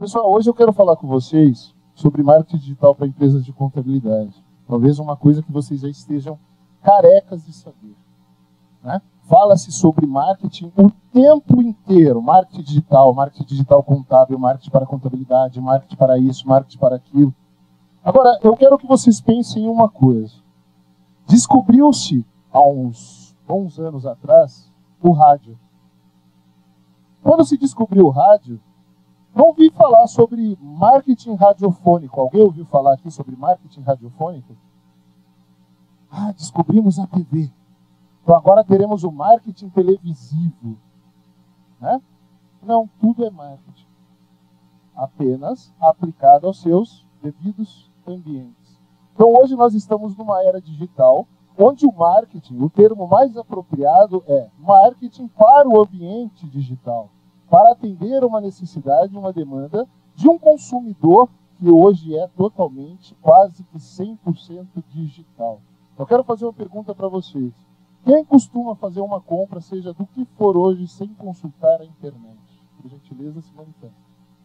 Pessoal, hoje eu quero falar com vocês sobre marketing digital para empresas de contabilidade. Talvez uma coisa que vocês já estejam carecas de saber, né? Fala-se sobre marketing o tempo inteiro. Marketing digital contábil, marketing para contabilidade, marketing para isso, marketing para aquilo. Agora, eu quero que vocês pensem em uma coisa. Descobriu-se, há uns bons anos atrás, o rádio. Quando se descobriu o rádio, não ouvi falar sobre marketing radiofônico. Alguém ouviu falar aqui sobre marketing radiofônico? Ah, descobrimos a TV. Então agora teremos o marketing televisivo. Né? Não, tudo é marketing. Apenas aplicado aos seus devidos ambientes. Então hoje nós estamos numa era digital, onde o marketing, o termo mais apropriado é marketing para o ambiente digital, para atender uma necessidade, uma demanda de um consumidor que hoje é totalmente, quase que 100% digital. Eu quero fazer uma pergunta para vocês. Quem costuma fazer uma compra, seja do que for hoje, sem consultar a internet? Por gentileza, se manifesta.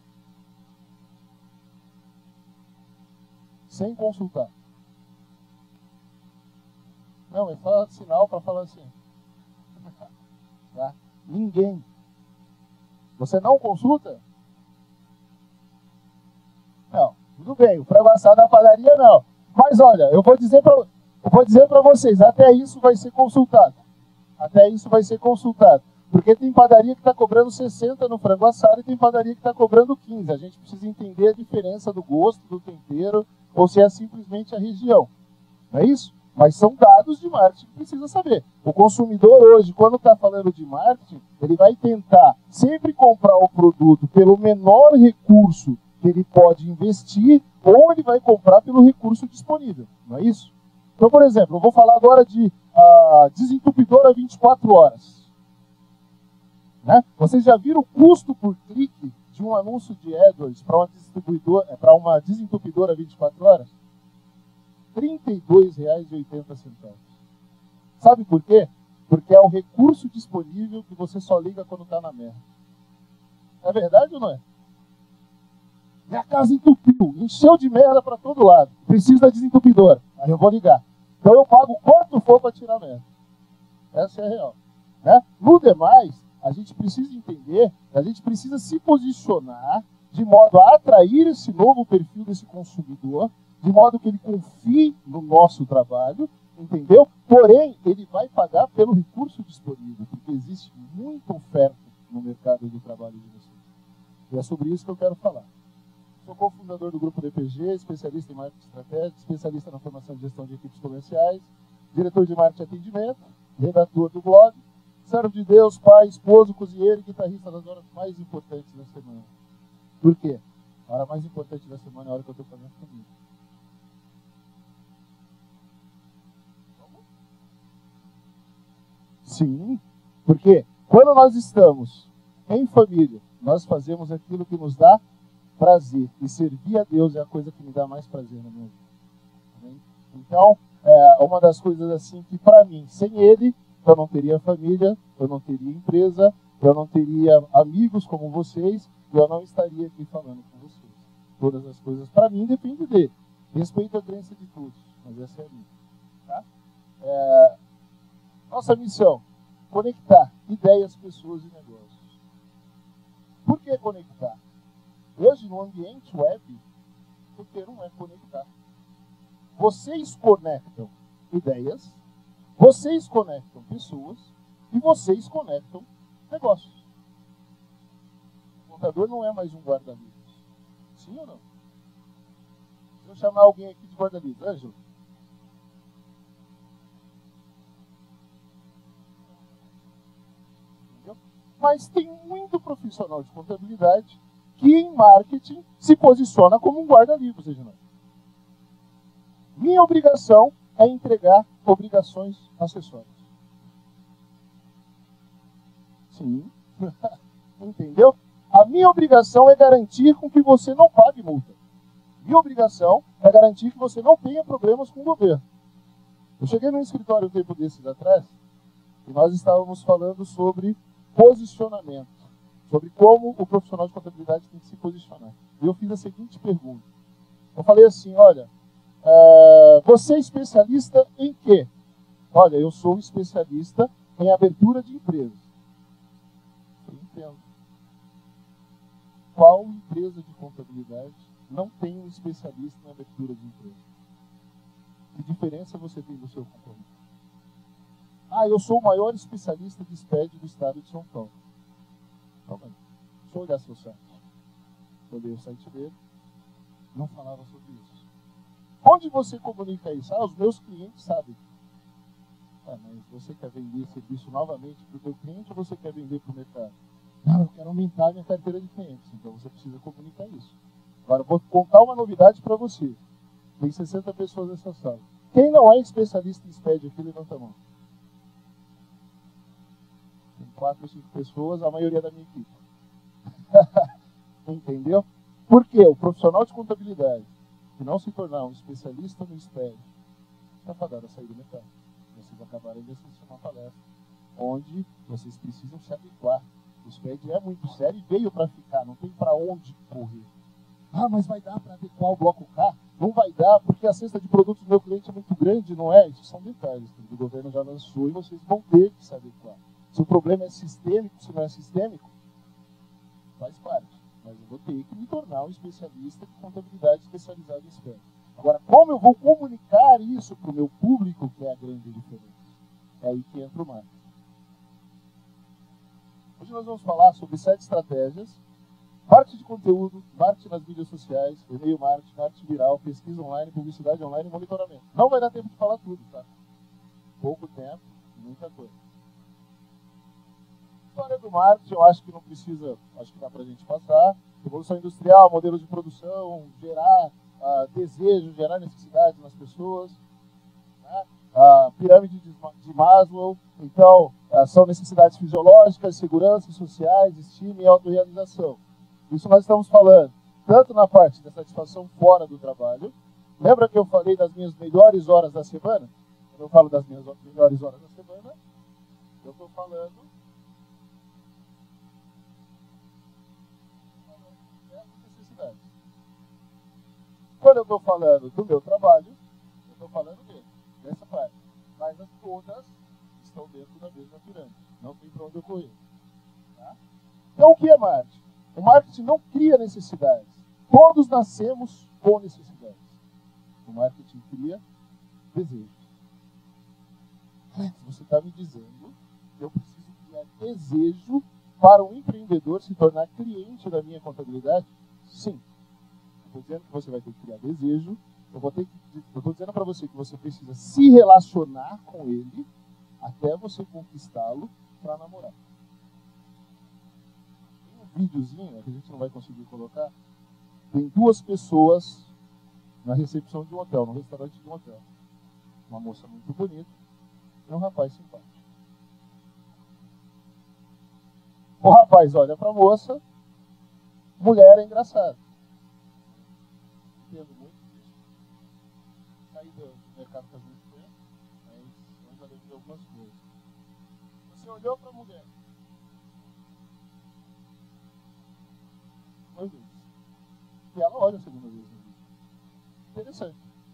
Sem consultar. Não, é só sinal para falar assim. Tá? Ninguém. Você não consulta? Não, tudo bem. O frango assado na padaria não. Mas olha, eu vou dizer para vocês, até isso vai ser consultado. Até isso vai ser consultado. Porque tem padaria que está cobrando 60 no frango assado e tem padaria que está cobrando 15. A gente precisa entender a diferença do gosto, do tempero, ou se é simplesmente a região. Não é isso? Mas são dados de marketing que precisa saber. O consumidor hoje, quando está falando de marketing, ele vai tentar sempre comprar o produto pelo menor recurso que ele pode investir, ou ele vai comprar pelo recurso disponível. Não é isso? Então, por exemplo, eu vou falar agora de desentupidora 24 horas. Né? Vocês já viram o custo por clique de um anúncio de AdWords para uma desentupidora 24 horas? R$ 32,80. Sabe por quê? Porque é o recurso disponível que você só liga quando está na merda. É verdade ou não é? Minha casa entupiu, encheu de merda para todo lado. Preciso da desentupidora. Aí eu vou ligar. Então eu pago quanto for para tirar a merda. Essa é a real. Né? No demais, a gente precisa entender, a gente precisa se posicionar de modo a atrair esse novo perfil desse consumidor, de modo que ele confie no nosso trabalho, entendeu? Porém, ele vai pagar pelo recurso disponível, porque existe muita oferta no mercado do trabalho de vocês. E é sobre isso que eu quero falar. Sou cofundador do Grupo DPG, especialista em marketing estratégico, especialista na formação e gestão de equipes comerciais, diretor de marketing e atendimento, redator do blog, servo de Deus, pai, esposo, cozinheiro e guitarrista nas horas mais importantes da semana. Por quê? A hora mais importante da semana é a hora que eu estou fazendo comigo. Sim, porque quando nós estamos em família, nós fazemos aquilo que nos dá prazer. E servir a Deus é a coisa que me dá mais prazer na minha vida. Então, é uma das coisas assim que, para mim, sem Ele, eu não teria família, eu não teria empresa, eu não teria amigos como vocês, e eu não estaria aqui falando com vocês. Todas as coisas, para mim, dependem dele. Respeito a crença de todos, mas essa é a minha. Tá? Nossa missão, conectar ideias, pessoas e negócios. Por que conectar? Hoje, no ambiente web, o termo é conectar. Vocês conectam ideias, vocês conectam pessoas e vocês conectam negócios. O contador não é mais um guarda-livros. Sim ou não? Se eu chamar alguém aqui de guarda-livros, Ângelo? Mas tem muito profissional de contabilidade que em marketing se posiciona como um guarda-livros, Reginaldo. Minha obrigação é entregar obrigações acessórias. Sim. Entendeu? A minha obrigação é garantir com que você não pague multa. Minha obrigação é garantir que você não tenha problemas com o governo. Eu cheguei no escritório um tempo desses atrás e nós estávamos falando sobre posicionamento. sobre como o profissional de contabilidade tem que se posicionar. E eu fiz a seguinte pergunta. Eu falei assim, olha, você é especialista em quê? Olha, eu sou um especialista em abertura de empresas. Eu entendo. Qual empresa de contabilidade não tem um especialista em abertura de empresa? Que diferença você tem do seu concorrente? Ah, eu sou o maior especialista de SPED do estado de São Paulo. Calma aí. Deixa eu olhar seu site. Olhei o site dele. Não falava sobre isso. Onde você comunica isso? Ah, os meus clientes sabem. Ah, mas você quer vender serviço novamente para o teu cliente ou você quer vender para o mercado? Não, eu quero aumentar a minha carteira de clientes. Então você precisa comunicar isso. Agora, eu vou contar uma novidade para você. Tem 60 pessoas nessa sala. Quem não é especialista em SPED aqui, levanta a mão. Tem 4 ou 5 pessoas, a maioria da minha equipe. Entendeu? Por quê? O profissional de contabilidade, que não se tornar um especialista no SPED, está fadado a sair do mercado. Vocês acabaram de assistir uma palestra onde vocês precisam se adequar. O SPED é muito sério e veio para ficar, não tem para onde correr. Ah, mas vai dar para adequar o bloco K? Não vai dar, porque a cesta de produtos do meu cliente é muito grande, não é? Isso são detalhes que o governo já lançou e vocês vão ter que se adequar. Se o problema é sistêmico, se não é sistêmico, faz parte. Mas eu vou ter que me tornar um especialista de contabilidade especializado em SPED. Agora, como eu vou comunicar isso para o meu público, que é a grande diferença? É aí que entra o marketing. Hoje nós vamos falar sobre 7 estratégias: marketing de conteúdo, marketing nas mídias sociais, e-mail marketing, marketing viral, pesquisa online, publicidade online e monitoramento. Não vai dar tempo de falar tudo, tá? Pouco tempo, muita coisa. História do marketing, eu acho que não precisa, acho que dá pra gente passar. Revolução industrial, modelo de produção, gerar desejo, gerar necessidade nas pessoas. Né? A pirâmide de Maslow, então, são necessidades fisiológicas, segurança, sociais, estima e autorrealização. Isso nós estamos falando tanto na parte da satisfação fora do trabalho. Lembra que eu falei das minhas melhores horas da semana? Quando eu falo das minhas melhores horas da semana, eu estou falando dessas necessidades. Quando eu estou falando do meu trabalho, eu estou falando dessa parte. Mas as todas estão dentro da mesma pirâmide. Não tem para onde eu correr. Tá? Então, o que é marketing? O marketing não cria necessidades. Todos nascemos com necessidades. O marketing cria desejos. Você está me dizendo que eu preciso criar desejo para um empreendedor se tornar cliente da minha contabilidade? Sim. Estou dizendo que você vai ter que criar desejo. Eu estou dizendo para você que você precisa se relacionar com ele até você conquistá-lo para namorar. Tem um videozinho que a gente não vai conseguir colocar. Tem 2 pessoas na recepção de um hotel, no restaurante de um hotel. Uma moça muito bonita e um rapaz simpático. O rapaz olha para a moça, mulher é engraçada. Entendo muito disso. Saí do mercado faz muito tempo, mas eu já lembro de algumas coisas. Você olhou para a mulher. 2 vezes. E ela olha a segunda vez no vídeo. Interessante.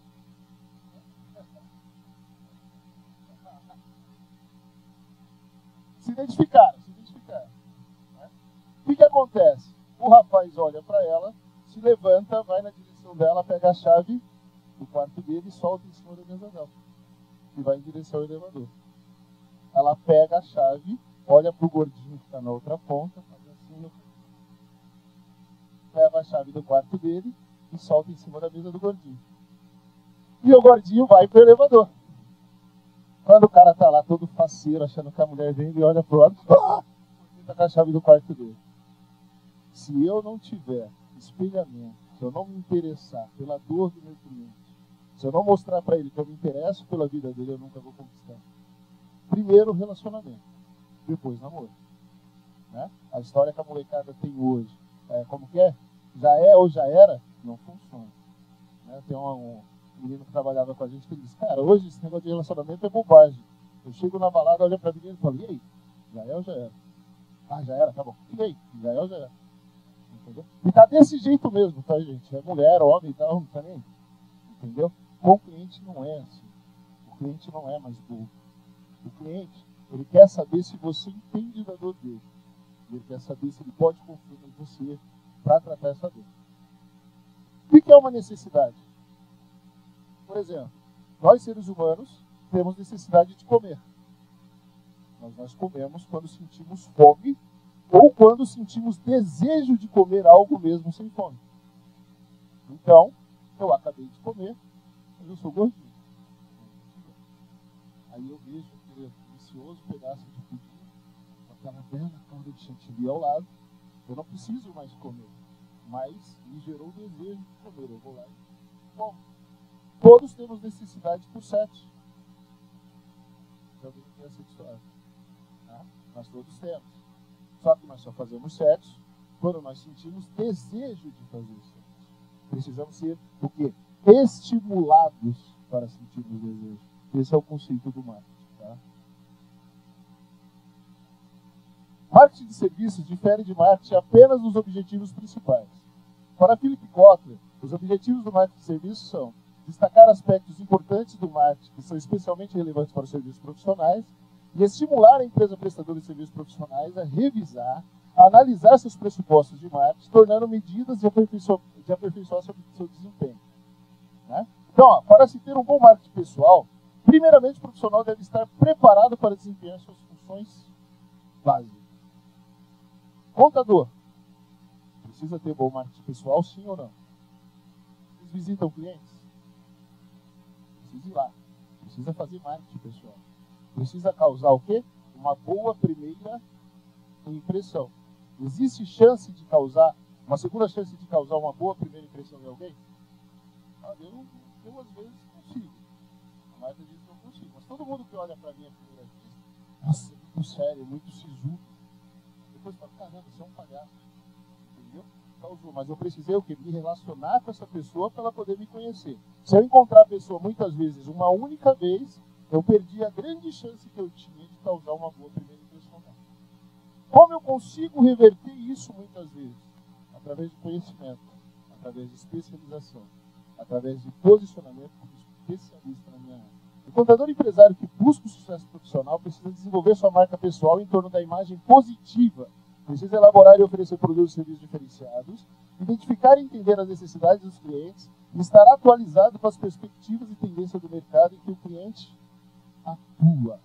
Se identificaram. Né? O que acontece? O rapaz olha para ela, se levanta, vai na direção dela, pega a chave do quarto dele e solta em cima da mesa dela. E vai em direção ao elevador. Ela pega a chave, olha pro gordinho que está na outra ponta, faz assim, leva a chave do quarto dele e solta em cima da mesa do gordinho. E o gordinho vai pro elevador. Quando o cara tá lá todo faceiro, achando que a mulher vem, ele olha pro lado, tá com a chave do quarto dele. Se eu não tiver espelhamento, se eu não me interessar pela dor do meu cliente, se eu não mostrar para ele que eu me interesso pela vida dele, eu nunca vou conquistar. Primeiro, relacionamento. Depois, namoro. Né? A história que a molecada tem hoje, como que é? Já é ou já era? Não funciona. Né? Tem um menino que trabalhava com a gente que disse, cara, hoje esse negócio de relacionamento é bobagem. Eu chego na balada, olho pra menina e falo, e aí? Já é ou já era? Ah, já era, tá bom. E aí? Já é ou já era? Entendeu? E tá desse jeito mesmo, tá, gente? É mulher, homem e tal, não tá nem. Entendeu? Com o cliente não é assim. O cliente não é mais burro. O cliente, ele quer saber se você entende da dor dele. Ele quer saber se ele pode confiar em você para tratar essa dor. O que é uma necessidade? Por exemplo, nós seres humanos temos necessidade de comer. Nós comemos quando sentimos fome ou quando sentimos desejo de comer algo mesmo sem fome. Então, eu acabei de comer, mas eu sou gordinho. Aí eu vejo aquele delicioso pedaço de pudim com aquela bela calda de chantilly ao lado. Eu não preciso mais comer, mas me gerou o desejo de comer. Eu vou lá e como. Todos temos necessidade por sexo. Já ouviu essa história? Tá? Nós todos temos. Só que nós só fazemos sexo quando nós sentimos desejo de fazer sexo. Precisamos ser o quê? Estimulados para sentirmos desejo. Esse é o conceito do marketing. Tá? Marketing de serviços difere de marketing apenas nos objetivos principais. Para Philip Kotler, os objetivos do marketing de serviços são destacar aspectos importantes do marketing que são especialmente relevantes para os serviços profissionais e estimular a empresa prestadora de serviços profissionais a revisar, a analisar seus pressupostos de marketing, tornando medidas de aperfeiçoar seu desempenho. Né? Então, ó, para se ter um bom marketing pessoal, primeiramente o profissional deve estar preparado para desempenhar suas funções básicas. Contador. Precisa ter bom marketing pessoal, sim ou não? Vocês visitam clientes? Precisa ir lá. Precisa fazer marketing pessoal. Precisa causar o quê? Uma boa primeira impressão. Existe chance de causar, uma segunda chance de causar uma boa primeira impressão em alguém? Eu às vezes consigo. A maioria diz que eu consigo. Mas todo mundo que olha para mim a primeira vez, nossa, é muito sério, muito sisudo. Depois fala, caramba, você é um palhaço. Entendeu? Causou. Mas eu precisei o quê? Me relacionar com essa pessoa para ela poder me conhecer. Se eu encontrar a pessoa muitas vezes, uma única vez, eu perdi a grande chance que eu tinha de causar uma boa primeira impressão. Como eu consigo reverter isso muitas vezes? Através de conhecimento, através de especialização, através de posicionamento como especialista na minha área. O contador empresário que busca o sucesso profissional precisa desenvolver sua marca pessoal em torno da imagem positiva. Precisa elaborar e oferecer produtos e serviços diferenciados, identificar e entender as necessidades dos clientes e estar atualizado com as perspectivas e tendências do mercado em que o cliente atua.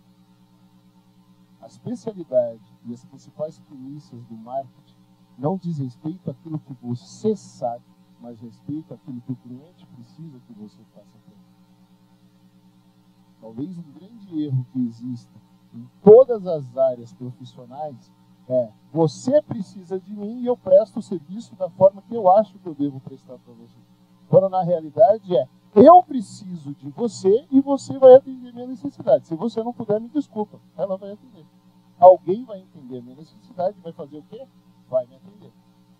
A especialidade e as principais premissas do marketing não diz respeito àquilo que você sabe, mas respeito àquilo que o cliente precisa que você faça para ele. Talvez um grande erro que exista em todas as áreas profissionais é: você precisa de mim e eu presto o serviço da forma que eu acho que eu devo prestar para você. Quando na realidade é: eu preciso de você e você vai atender minha necessidade. Se você não puder, me desculpa, ela vai atender. Alguém vai entender a minha necessidade, vai fazer o quê? Vai me atender.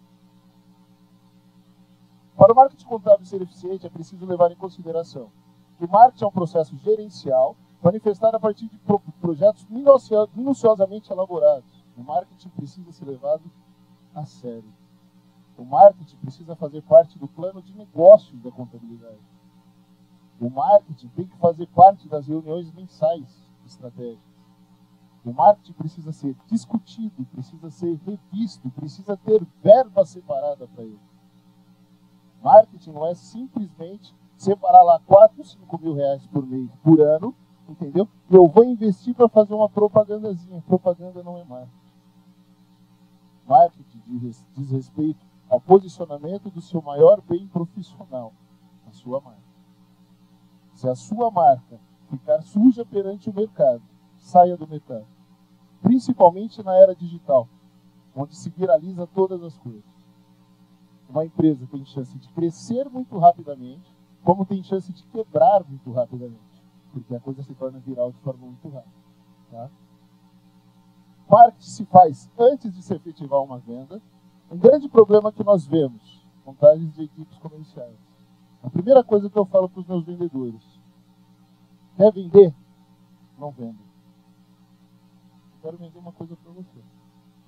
Para o marketing contábil ser eficiente, é preciso levar em consideração que o marketing é um processo gerencial manifestado a partir de projetos minuciosamente elaborados. O marketing precisa ser levado a sério. O marketing precisa fazer parte do plano de negócios da contabilidade. O marketing tem que fazer parte das reuniões mensais estratégicas. O marketing precisa ser discutido, precisa ser revisto, precisa ter verba separada para ele. Marketing não é simplesmente separar lá 4, 5 mil reais por mês, por ano, entendeu? E eu vou investir para fazer uma propagandazinha. Propaganda não é marketing. Marketing diz respeito ao posicionamento do seu maior bem profissional, a sua marca. Se a sua marca ficar suja perante o mercado, saia do mercado. Principalmente na era digital, onde se viraliza todas as coisas. Uma empresa tem chance de crescer muito rapidamente, como tem chance de quebrar muito rapidamente, porque a coisa se torna viral de forma muito rápida. Tá? Marketing se faz antes de se efetivar uma venda. Um grande problema que nós vemos, montagens de equipes comerciais. A primeira coisa que eu falo para os meus vendedores: quer vender? Não venda. Eu quero vender uma coisa para você.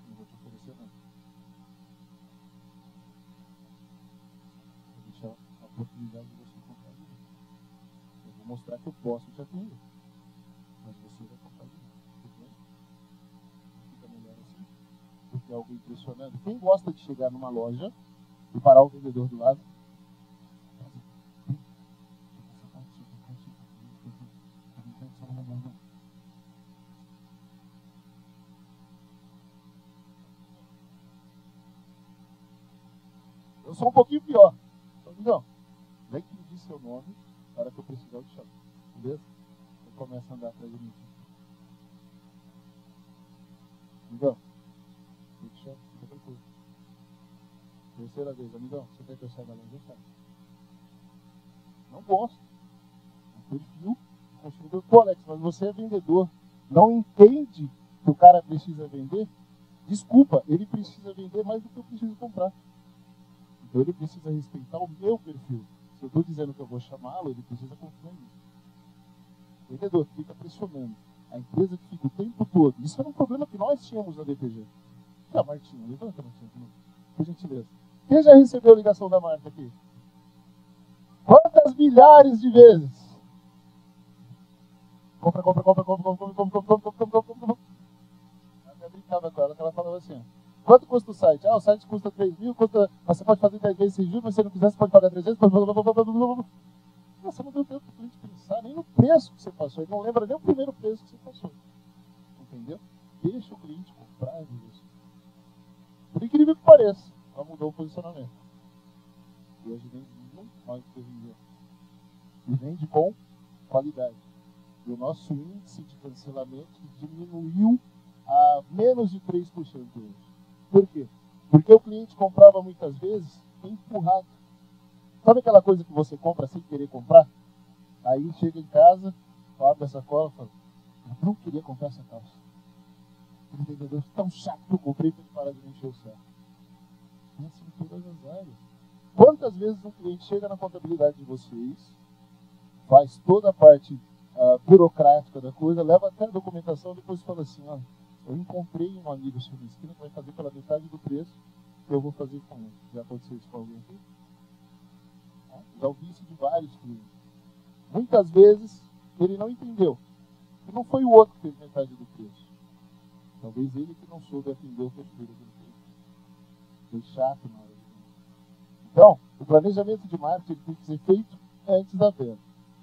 essa a oportunidade de você comprar de mim. Eu vou mostrar que eu posso te atender, mas você vai comprar de mim. Tudo bem? Fica melhor assim? Porque é algo impressionante. Quem gosta de chegar numa loja e parar o vendedor do lado? Eu sou um pouquinho pior. Então, vem que me diz seu nome, na hora que eu precisar eu te chamo. Beleza? Eu começo a andar atrás de mim. Amigão, eu te chamo, fica tranquilo. Terceira vez, amigão, você quer que eu saia da loja? Eu saio. Não gosto. É um perfil do consumidor. Pô, Alex, mas você é vendedor. Não entende que o cara precisa vender? Desculpa, ele precisa vender mais do que eu preciso comprar. Então ele precisa respeitar o meu perfil. Se eu estou dizendo que eu vou chamá-lo, ele precisa confiar em mim. O vendedor que fica pressionando a empresa que fica o tempo todo. Isso era um problema que nós tínhamos na DPG. Ah, Martinho, levanta, Martinho, por gentileza. Quem já recebeu a ligação da Marta aqui? Quantas milhares de vezes? Compra. Eu brincava com ela, que ela falava assim, quanto custa o site? Ah, o site custa 3 mil, mas você pode fazer 10 vezes sem juros, mas se você não quiser, você pode pagar 300. Você não deu tempo para o cliente pensar nem no preço que você passou. Ele não lembra nem o primeiro preço que você passou. Entendeu? Deixa o cliente comprar de você. Por incrível que pareça, ela mudou o posicionamento. E hoje vende muito mais do que vendia. E vende com qualidade. E o nosso índice de cancelamento diminuiu a menos de 3% hoje. Por quê? Porque o cliente comprava muitas vezes empurrado. Sabe aquela coisa que você compra sem querer comprar? Aí chega em casa, abre a sacola e fala, eu não queria comprar essa calça. O vendedor tão chato que eu comprei para ele parar de me encher o saco. É assim em todas as áreas. Quantas vezes um cliente chega na contabilidade de vocês, faz toda a parte burocrática da coisa, leva até a documentação, depois fala assim, ó, eu encontrei um amigo seu na esquina que vai fazer pela metade do preço que eu vou fazer com ele. Já aconteceu isso com alguém aqui? Já ouvi isso de vários clientes. Muitas vezes ele não entendeu. E não foi o outro que fez metade do preço. Talvez ele que não soube atender o perfil daquele cliente. Foi chato na hora de vender. Então, o planejamento de marketing tem que ser feito antes da venda.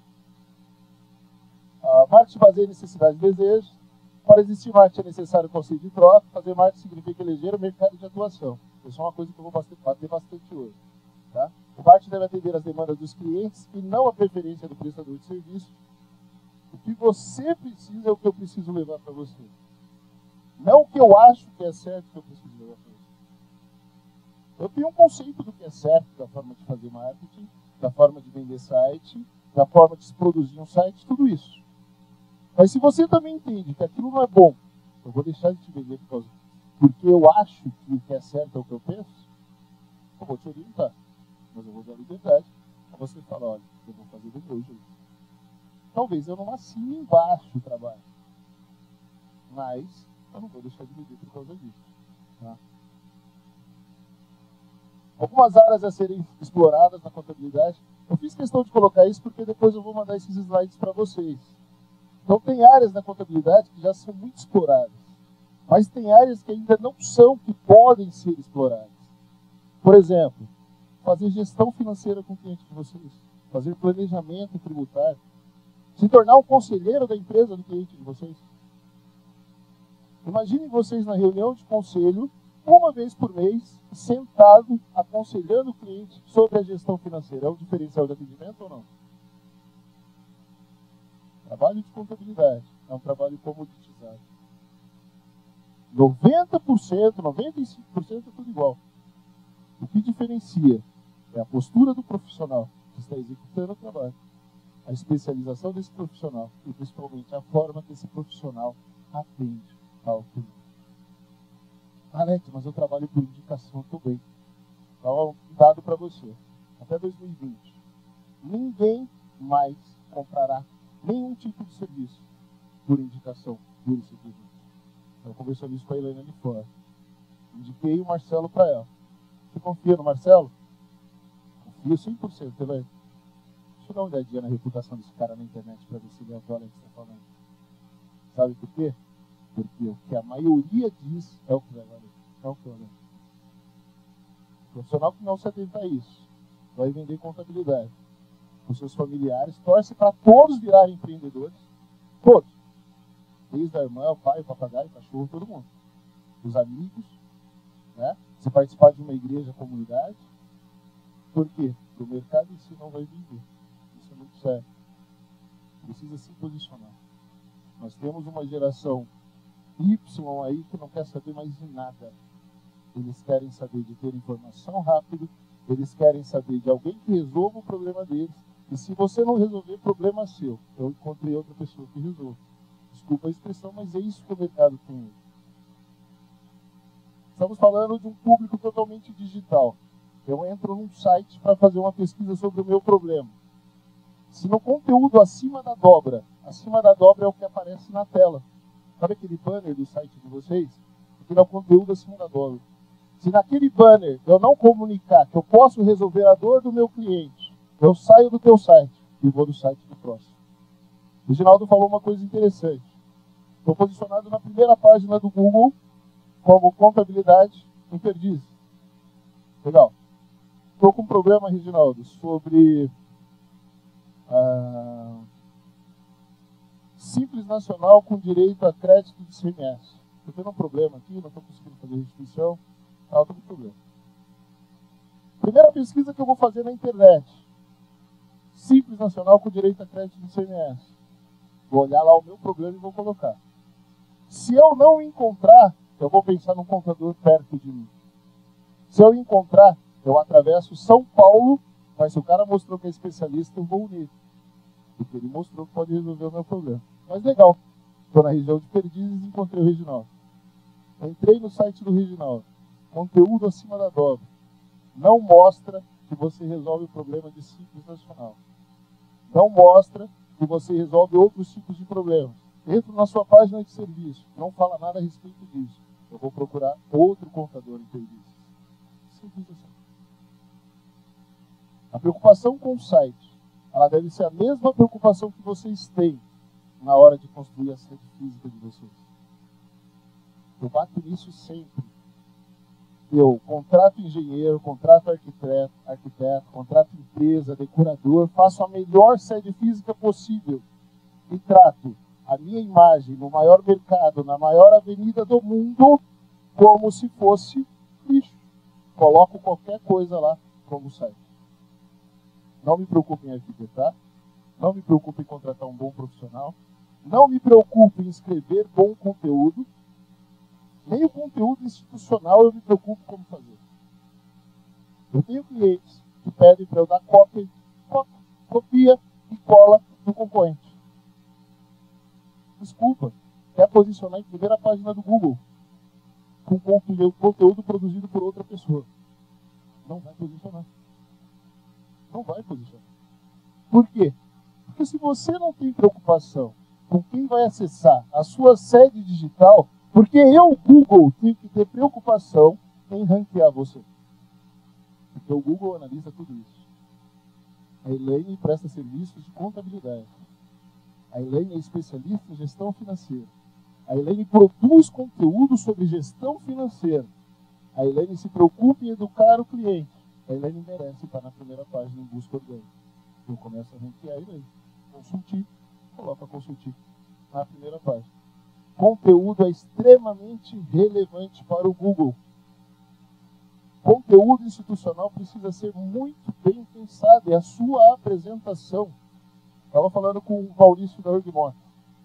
Marketing baseia em necessidades e desejos. Para existir marketing é necessário o conceito de troca. Fazer marketing significa eleger o mercado de atuação. Isso é uma coisa que eu vou bater bastante hoje. Tá? O marketing deve atender às demandas dos clientes e não a preferência do prestador de serviço. O que você precisa é o que eu preciso levar para você. Não o que eu acho que é certo que eu preciso levar para você. Eu tenho um conceito do que é certo da forma de fazer marketing, da forma de vender site, da forma de se produzir um site, tudo isso. Mas se você também entende que aquilo não é bom, eu vou deixar de te vender porque eu acho que o que é certo é o que eu penso, eu vou te orientar. Mas eu vou dar liberdade para você falar, olha, eu vou fazer do meu jeito. Talvez eu não assine embaixo o trabalho, mas eu não vou deixar de vender por causa disso. Tá? Algumas áreas a serem exploradas na contabilidade. Eu fiz questão de colocar isso porque depois eu vou mandar esses slides para vocês. Então tem áreas na contabilidade que já são muito exploradas, mas tem áreas que ainda não são, que podem ser exploradas. Por exemplo, fazer gestão financeira com o cliente de vocês, fazer planejamento tributário, se tornar um conselheiro da empresa do cliente de vocês. Imaginem vocês na reunião de conselho, uma vez por mês, sentado, aconselhando o cliente sobre a gestão financeira. É um diferencial de atendimento ou não? Trabalho de contabilidade é um trabalho comoditizado. 90%, 95% é tudo igual. O que diferencia é a postura do profissional que está executando o trabalho, a especialização desse profissional e principalmente a forma que esse profissional atende ao cliente. Alex, mas eu trabalho por indicação também. Então, um dado para você. Até 2020, ninguém mais comprará nenhum tipo de serviço por indicação, pura e simplesmente. Eu conversei isso com a Helena ali fora. Indiquei o Marcelo para ela. Você confia no Marcelo? E o 100%, você vai... Deixa eu dar uma olhadinha na reputação desse cara na internet para ver se ele é o que você está falando. Sabe por quê? Porque o que a maioria diz é o que vai valer. É o que vai valer. O profissional que não se atenta a isso vai vender contabilidade. Os seus familiares torcem para todos virarem empreendedores. Todos. Desde a irmã, o pai, o papagaio, o cachorro, todo mundo. Os amigos, né? Se participar de uma igreja, comunidade. Por quê? Porque o mercado em si não vai vender. Isso é muito sério. Precisa se posicionar. Nós temos uma geração Y aí que não quer saber mais de nada. Eles querem saber de ter informação rápido, eles querem saber de alguém que resolva o problema deles. E se você não resolver, problema seu. Eu encontrei outra pessoa que resolve. Desculpa a expressão, mas é isso que o mercado tem hoje. Estamos falando de um público totalmente digital. Eu entro num site para fazer uma pesquisa sobre o meu problema. Se no conteúdo acima da dobra é o que aparece na tela. Sabe aquele banner do site de vocês? Aquele é o conteúdo acima da dobra. Se naquele banner eu não comunicar que eu posso resolver a dor do meu cliente, eu saio do teu site e vou do site do próximo. O Ginaldo falou uma coisa interessante. Estou posicionado na primeira página do Google como contabilidade em Perdizes. Legal. Estou com um problema, Reginaldo, sobre Simples Nacional com direito a crédito de CMS. Estou tendo um problema aqui, não estou conseguindo fazer restituição. Estou com problema. Primeira pesquisa que eu vou fazer na internet. Simples Nacional com direito a crédito de CMS. Vou olhar lá o meu problema e vou colocar. Se eu não encontrar, eu vou pensar num contador perto de mim. Se eu encontrar, eu atravesso São Paulo, mas se o cara mostrou que é especialista, eu vou unir. Porque ele mostrou que pode resolver o meu problema. Mas legal. Estou na região de Perdizes e encontrei o Reginaldo. Entrei no site do Reginaldo. Conteúdo acima da dobra. Não mostra que você resolve o problema de Simples Nacional. Não mostra que você resolve outros tipos de problemas. Entro na sua página de serviço. Não fala nada a respeito disso. Eu vou procurar outro contador em Perdizes. Simples assim. A preocupação com o site, ela deve ser a mesma preocupação que vocês têm na hora de construir a sede física de vocês. Eu bato nisso sempre. Eu contrato engenheiro, contrato arquiteto, contrato empresa, decorador, faço a melhor sede física possível e trato a minha imagem no maior mercado, na maior avenida do mundo, como se fosse lixo. Coloco qualquer coisa lá como site. Não me preocupe em arquitetar, não me preocupe em contratar um bom profissional, não me preocupe em escrever bom conteúdo, nem o conteúdo institucional eu me preocupo como fazer. Eu tenho clientes que pedem para eu dar cópia e cola do concorrente. Desculpa, quer posicionar em primeira página do Google com conteúdo produzido por outra pessoa. Não vai posicionar. Não vai posicionar. Por quê? Porque se você não tem preocupação com quem vai acessar a sua sede digital, porque eu, Google, tenho que ter preocupação em ranquear você. Porque o Google analisa tudo isso. A Elaine presta serviços de contabilidade. A Elaine é especialista em gestão financeira. A Elaine produz conteúdo sobre gestão financeira. A Elaine se preocupa em educar o cliente. A Elaine merece estar na primeira página em busca orgânica. Eu começo a ranquear a Elaine. Consultir, coloca consultir na primeira página. Conteúdo é extremamente relevante para o Google. Conteúdo institucional precisa ser muito bem pensado. É a sua apresentação. Estava falando com o Maurício da Urgmont.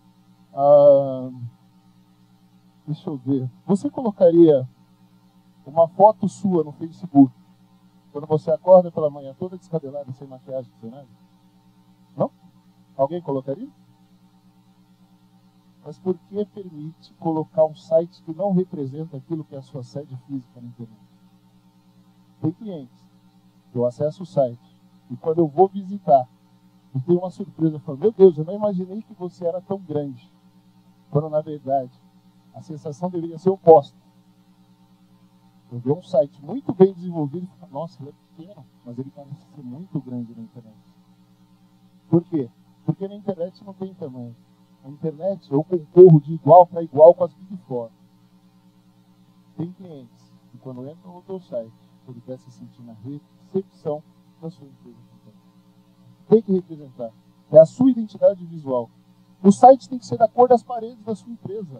Deixa eu ver. Você colocaria uma foto sua no Facebook quando você acorda pela manhã toda descabelada, sem maquiagem, sem nada? Não? Alguém colocaria? Mas por que permite colocar um site que não representa aquilo que é a sua sede física na internet? Tem clientes. Eu acesso o site e quando eu vou visitar, eu tenho uma surpresa. Eu falo, meu Deus, eu não imaginei que você era tão grande. Quando, na verdade, a sensação deveria ser oposta. Eu vejo um site muito bem desenvolvido e falo, nossa, ele é pequeno. mas ele parece ser muito grande na internet. Por quê? Porque na internet não tem tamanho. Na internet eu concorro de igual para igual com as Big Four. Tem clientes que quando entram no teu site, ele quer se sentir na recepção da sua empresa. Tem que representar. É a sua identidade visual. O site tem que ser da cor das paredes da sua empresa.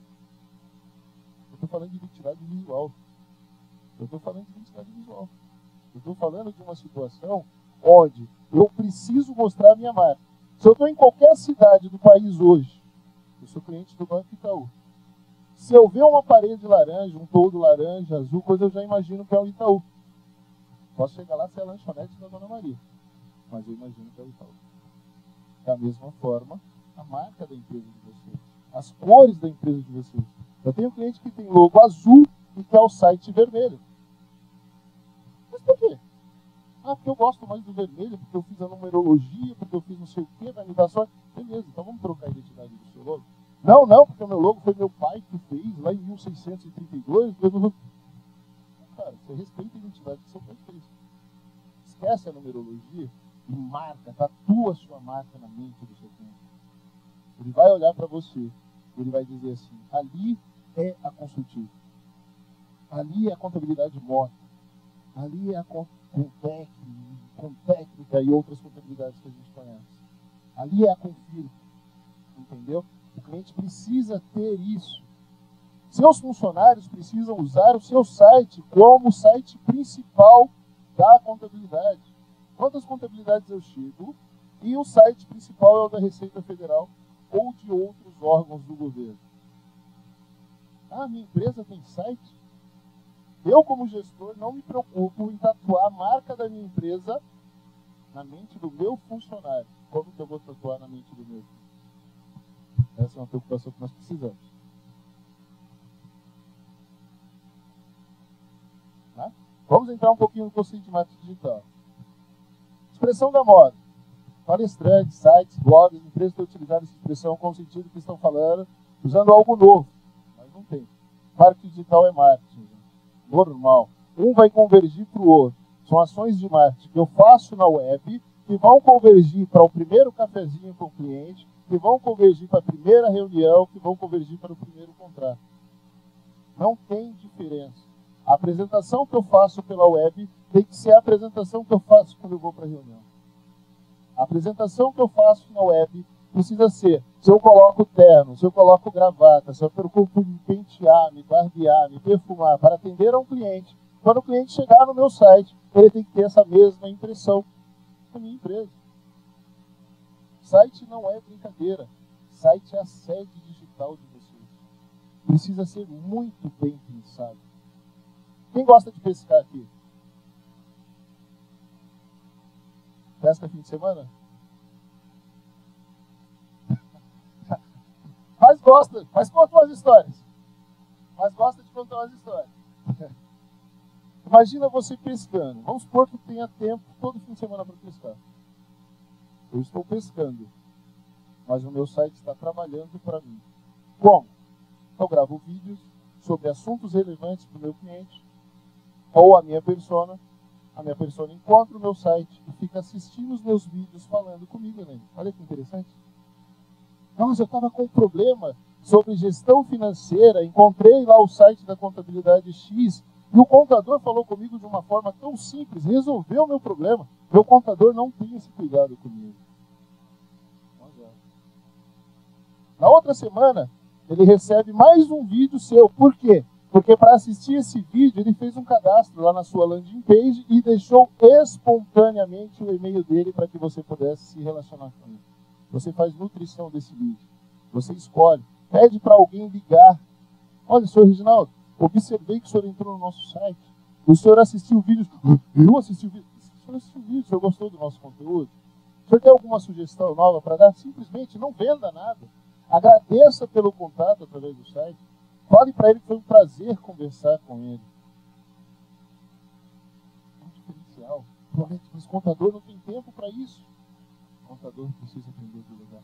Eu estou falando de identidade visual. Eu estou falando de identidade visual. Eu estou falando de uma situação onde eu preciso mostrar a minha marca. Se eu estou em qualquer cidade do país hoje, eu sou cliente do Banco Itaú. Se eu ver uma parede laranja, um toldo laranja, azul, coisa, eu já imagino que é o Itaú. Posso chegar lá se é a lanchonete da Dona Maria, mas eu imagino que é o Itaú. Da mesma forma, a marca da empresa de vocês, as cores da empresa de vocês. Eu tenho um cliente que tem logo azul e quer o site vermelho. Mas por quê? Ah, porque eu gosto mais do vermelho, porque eu fiz a numerologia, porque eu fiz não sei o quê, vai me dar sorte. Beleza, então vamos trocar a identidade do seu logo? Não, porque o meu logo foi meu pai que fez lá em 1632. Cara, você respeita a identidade que seu pai fez. Esquece a numerologia e marca, tatua a sua marca na mente do seu cliente. Ele vai olhar para você, ele vai dizer assim, ali é a consultiva, ali é a contabilidade morta, ali é a com técnica e outras contabilidades que a gente conhece. Ali é a Confirma, entendeu? O cliente precisa ter isso. Seus funcionários precisam usar o seu site como site principal da contabilidade. Quantas contabilidades eu chego e o site principal é o da Receita Federal ou de outros órgãos do governo? Ah, minha empresa tem site? Eu, como gestor, não me preocupo em tatuar a marca da minha empresa na mente do meu funcionário. Como que eu vou tatuar na mente do meu? Essa é uma preocupação que nós precisamos. Tá? Vamos entrar um pouquinho no conceito de marketing digital. Expressão da moda. Palestrantes, sites, blogs, empresas que utilizam essa expressão com o sentido que estão falando, usando algo novo. Mas não tem. Marketing digital é marketing. Normal. Um vai convergir para o outro. São ações de marketing que eu faço na web que vão convergir para o primeiro cafezinho com o cliente, que vão convergir para a primeira reunião, que vão convergir para o primeiro contrato. Não tem diferença. A apresentação que eu faço pela web tem que ser a apresentação que eu faço quando eu vou para a reunião. A apresentação que eu faço na web precisa ser, se eu coloco terno, se eu coloco gravata, se eu preocupo em me pentear, me barbear, me perfumar para atender a um cliente, quando o cliente chegar no meu site, ele tem que ter essa mesma impressão da minha empresa. Site não é brincadeira. Site é a sede digital de vocês. Precisa ser muito bem pensado. Quem gosta de pescar aqui? Pesca fim de semana? Mas gosta, mas conta umas histórias. Mas gosta de contar umas histórias. Imagina você pescando. Vamos supor que tenha tempo todo fim de semana para pescar. Eu estou pescando, mas o meu site está trabalhando para mim. Como? Eu gravo vídeos sobre assuntos relevantes para o meu cliente, ou a minha persona encontra o meu site e fica assistindo os meus vídeos falando comigo, né? Olha que interessante. Nossa, eu estava com um problema sobre gestão financeira, encontrei lá o site da contabilidade X, e o contador falou comigo de uma forma tão simples, resolveu o meu problema. Meu contador não tem esse cuidado comigo. Na outra semana, ele recebe mais um vídeo seu. Por quê? Porque para assistir esse vídeo, ele fez um cadastro lá na sua landing page e deixou espontaneamente o e-mail dele para que você pudesse se relacionar com ele. Você faz nutrição desse vídeo. Você escolhe. Pede para alguém ligar. Olha, senhor Reginaldo, observei que o senhor entrou no nosso site. O senhor assistiu o vídeo. Eu assisti o vídeo. O senhor assistiu o vídeo, o senhor gostou do nosso conteúdo? O senhor tem alguma sugestão nova para dar? Simplesmente não venda nada. Agradeça pelo contato através do site. Fale para ele que foi um prazer conversar com ele. É um diferencial. Mas o contador não tem tempo para isso. O contador precisa aprender a delegar.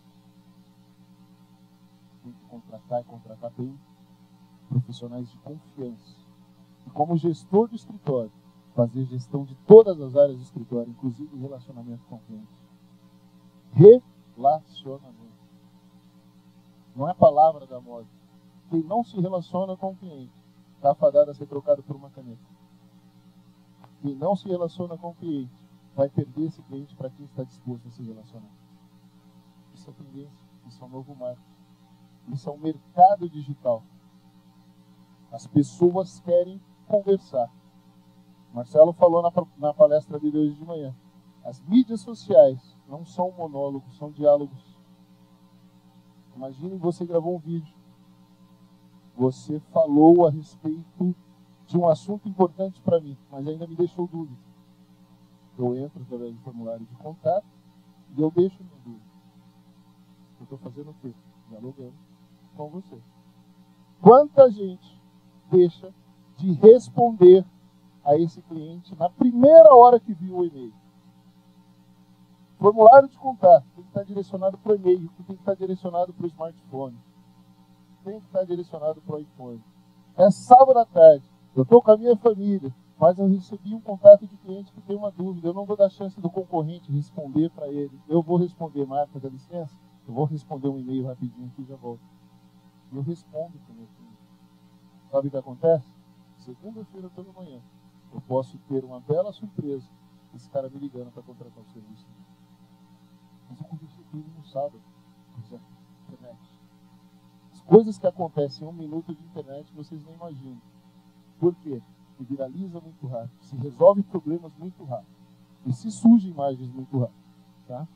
Tem que contratar e contratar bem profissionais de confiança. E como gestor do escritório, fazer gestão de todas as áreas do escritório, inclusive relacionamento com o cliente. Relacionamento. Não é palavra da moda. Quem não se relaciona com o cliente está afadado a ser trocado por uma caneta. Quem não se relaciona com o cliente vai perder esse cliente para quem está disposto a se relacionar. Isso é tendência, isso é um novo marketing. Isso é um mercado digital. As pessoas querem conversar. Marcelo falou na palestra dele hoje de manhã. As mídias sociais não são monólogos, são diálogos. Imagine você gravou um vídeo. Você falou a respeito de um assunto importante para mim, mas ainda me deixou dúvida. Eu entro através do formulário de contato e eu deixo minha dúvida. Eu estou fazendo o quê? Dialogando com você. Quanta gente deixa de responder a esse cliente na primeira hora que viu o e-mail? Formulário de contato tem que estar direcionado para o e-mail, tem que estar direcionado para o smartphone, tem que estar direcionado para o iPhone. É sábado à tarde, eu estou com a minha família, mas eu recebi um contato de cliente que tem uma dúvida, eu não vou dar chance do concorrente responder para ele. Eu vou responder, Marta, dá licença? Eu vou responder um e-mail rapidinho aqui e já volto. Eu respondo para o meu cliente. Sabe o que acontece? Segunda-feira pela manhã, eu posso ter uma bela surpresa, esse cara me ligando para contratar o serviço. Mas eu conversei com ele no sábado. Internet. As coisas que acontecem em um minuto de internet, vocês nem imaginam. Por quê? Se viraliza muito rápido, se resolve problemas muito rápido. E se surgem imagens muito rápido. Tá?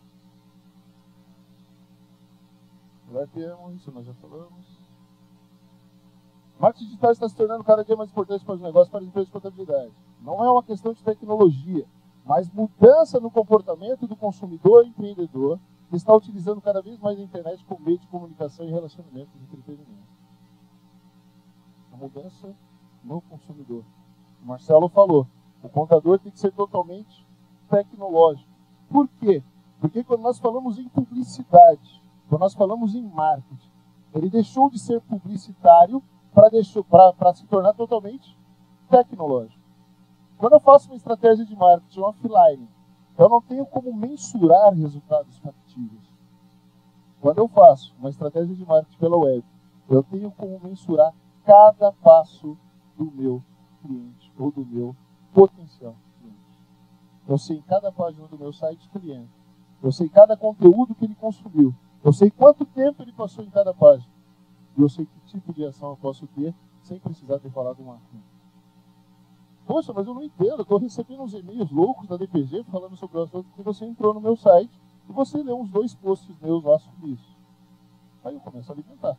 Agora temos, isso nós já falamos. Marketing digital está se tornando cada dia mais importante para os negócios, para as empresas de contabilidade. Não é uma questão de tecnologia, mas mudança no comportamento do consumidor e empreendedor que está utilizando cada vez mais a internet como meio de comunicação e relacionamento de entretenimento. A mudança no consumidor. O Marcelo falou, o contador tem que ser totalmente tecnológico. Por quê? Porque quando nós falamos em publicidade, quando nós falamos em marketing, ele deixou de ser publicitário para se tornar totalmente tecnológico. Quando eu faço uma estratégia de marketing offline, eu não tenho como mensurar resultados factíveis. Quando eu faço uma estratégia de marketing pela web, eu tenho como mensurar cada passo do meu cliente ou do meu potencial cliente. Eu sei em cada página do meu site cliente. Eu sei cada conteúdo que ele consumiu. Eu sei quanto tempo ele passou em cada página. E eu sei que tipo de ação eu posso ter sem precisar ter falado uma ação. Poxa, mas eu não entendo. Eu estou recebendo uns e-mails loucos da DPG falando sobre o assunto que você entrou no meu site e você leu uns 2 posts meus lá sobre isso. Aí eu começo a alimentar.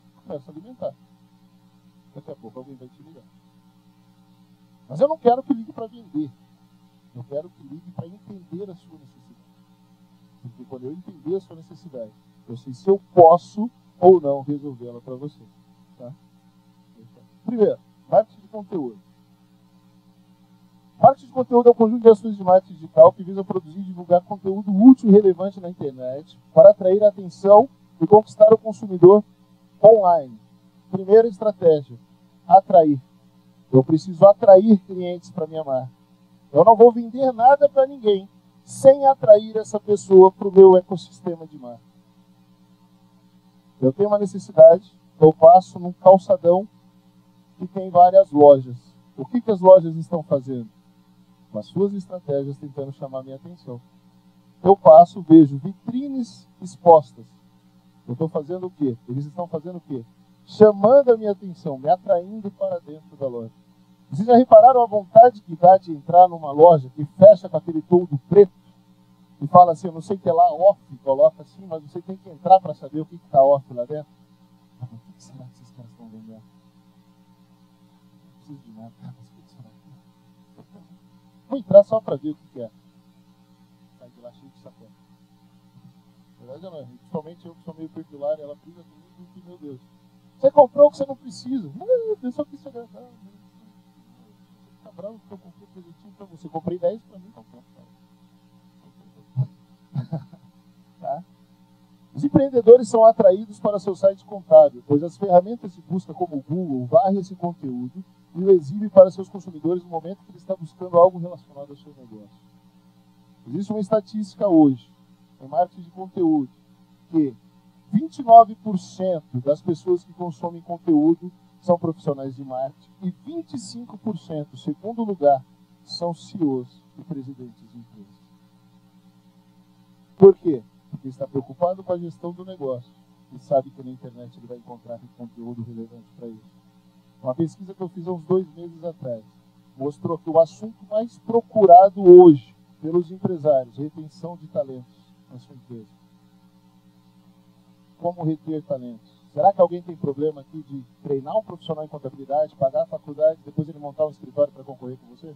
Daqui a pouco alguém vai te ligar. Mas eu não quero que ligue para vender. Eu quero que ligue para entender a sua necessidade. Porque quando eu entender a sua necessidade, eu sei se eu posso ou não resolvê-la para você. Tá? Primeiro, marketing de conteúdo. Marketing de conteúdo é um conjunto de ações de marketing digital que visa produzir e divulgar conteúdo útil e relevante na internet para atrair a atenção e conquistar o consumidor online. Primeira estratégia, atrair. Eu preciso atrair clientes para minha marca. Eu não vou vender nada para ninguém sem atrair essa pessoa para o meu ecossistema de marca. Eu tenho uma necessidade, eu passo num calçadão que tem várias lojas. O que as lojas estão fazendo? Com as suas estratégias tentando chamar minha atenção. Eu passo, vejo vitrines expostas. Eu estou fazendo o quê? Eles estão fazendo o quê? Chamando a minha atenção, me atraindo para dentro da loja. Vocês já repararam a vontade que dá de entrar numa loja que fecha com aquele toldo preto e fala assim, eu não sei o que é lá, off, coloca assim, mas você tem que entrar para saber o que está off lá dentro? O que será que esses caras estão vendendo? Não preciso de nada, mas o que será que é? Vou entrar só para ver o que é. Sai de lá cheio de sacola. Na verdade, não, principalmente eu que sou meio perdular, ela briga comigo e, meu Deus, você comprou o que você não precisa. Não, eu só quis te agradar. Você tá bravo porque eu comprei um presentinho para você. Comprei 10 para mim, então pronto. Tá? Os empreendedores são atraídos para seu site contábil, pois as ferramentas de busca como o Google varrem esse conteúdo e o exibe para seus consumidores no momento que ele está buscando algo relacionado ao seu negócio. Existe uma estatística hoje, em marketing de conteúdo, que 29% das pessoas que consomem conteúdo são profissionais de marketing e 25%, segundo lugar, são CEOs e presidentes de empresas. Por quê? Porque está preocupado com a gestão do negócio e sabe que na internet ele vai encontrar conteúdo relevante para isso. Uma pesquisa que eu fiz há uns 2 meses atrás mostrou que o assunto mais procurado hoje pelos empresários, retenção de talentos na sua empresa. Como reter talentos? Será que alguém tem problema aqui de treinar um profissional em contabilidade, pagar a faculdade, depois ele montar um escritório para concorrer com você?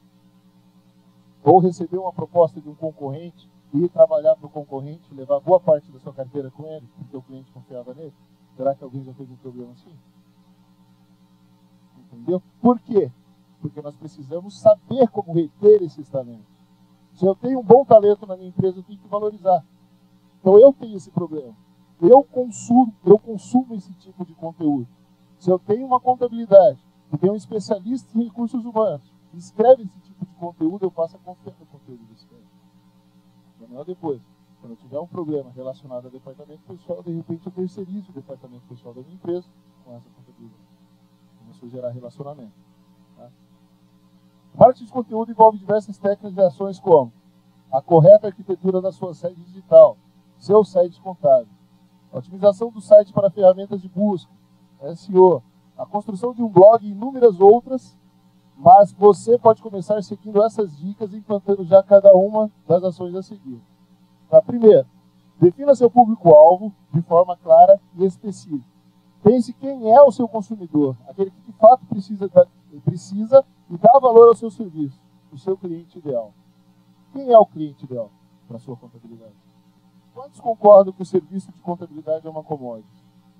Ou receber uma proposta de um concorrente e ir trabalhar para o concorrente, levar boa parte da sua carteira com ele, porque o cliente confiava nele? Será que alguém já teve um problema assim? Entendeu? Por quê? Porque nós precisamos saber como reter esses talentos. Se eu tenho um bom talento na minha empresa, eu tenho que valorizar. Então eu tenho esse problema. Eu consumo esse tipo de conteúdo. Se eu tenho uma contabilidade, e tenho um especialista em recursos humanos, que escreve esse tipo de conteúdo, eu passo a confiar no conteúdo desse cara. Amanhã depois, quando eu tiver um problema relacionado ao departamento pessoal, de repente eu terceirizo o departamento pessoal da minha empresa com essa contabilidade. Começou a gerar relacionamento. Tá? Marketing de conteúdo envolve diversas técnicas e ações como a correta arquitetura da sua sede digital, seu site contábil, a otimização do site para ferramentas de busca, SEO, a construção de um blog e inúmeras outras, mas você pode começar seguindo essas dicas e implantando já cada uma das ações a seguir. Tá? Primeiro, defina seu público-alvo de forma clara e específica. Pense quem é o seu consumidor, aquele que de fato precisa e dá valor ao seu serviço, o seu cliente ideal. Quem é o cliente ideal para a sua contabilidade? Quantos concordam que o serviço de contabilidade é uma commodity?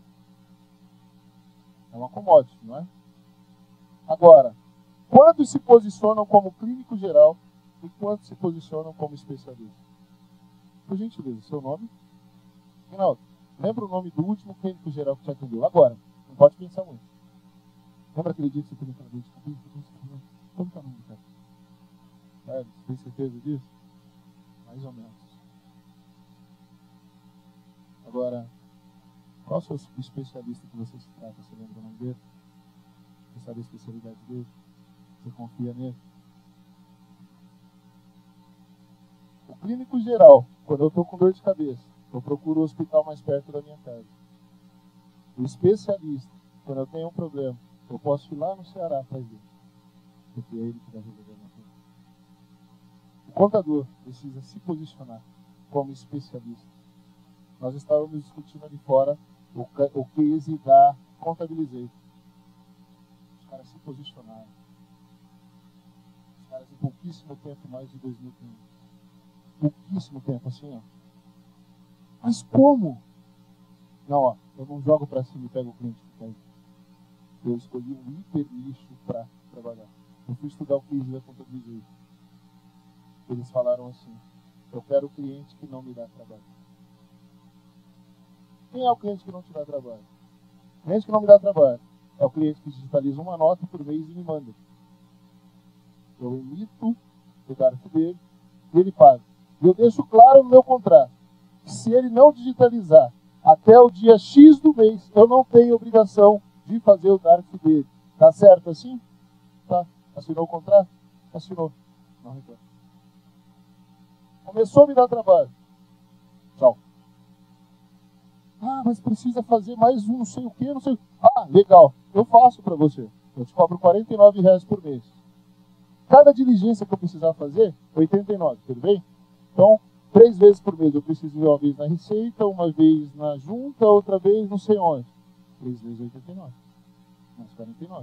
É uma commodity, não é? Agora, quantos se posicionam como clínico geral e quantos se posicionam como especialista? Por gentileza, seu nome? Rinaldo, lembra o nome do último clínico geral que te atendeu? Agora, não pode pensar muito. Lembra aquele dia que você teve aquela dor de cabeça? Como que é o nome do cara? Sério, você tem certeza disso? Mais ou menos. Agora, qual é o seu especialista que você se trata? Você lembra o nome dele? Você sabe a especialidade dele? Você confia nele? O clínico geral, quando eu estou com dor de cabeça, eu procuro o hospital mais perto da minha casa. O especialista, quando eu tenho um problema, eu posso ir lá no Ceará atrás dele. Porque é ele que vai resolver a minha vida. O contador precisa se posicionar como especialista. Nós estávamos discutindo ali fora o case da Contabilizei. Os caras se posicionaram. Os caras em pouquíssimo tempo, mais de 2.000 clientes. Pouquíssimo tempo, assim, ó. Mas como? Não, ó, eu não jogo para cima e pego o cliente que cai. Eu escolhi um hiper nicho para trabalhar. Eu fui estudar o case da Contabilizei. Eles falaram assim: eu quero o cliente que não me dá trabalho. Quem é o cliente que não te dá trabalho? O cliente que não me dá trabalho é o cliente que digitaliza uma nota por mês e me manda. Eu emito o DARF dele e ele paga. E eu deixo claro no meu contrato que se ele não digitalizar até o dia X do mês, eu não tenho obrigação de fazer o DARF dele. Tá certo assim? Tá. Assinou o contrato? Assinou. Não reclama. Começou a me dar trabalho. Tchau. Ah, mas precisa fazer mais um, não sei o que, não sei o que. Ah, legal, eu faço para você. Eu te cobro R$49 por mês. Cada diligência que eu precisar fazer, 89, tudo bem? Então, 3 vezes por mês eu preciso ir uma vez na Receita, uma vez na Junta, outra vez não sei onde. 3 vezes 89. Mais 49.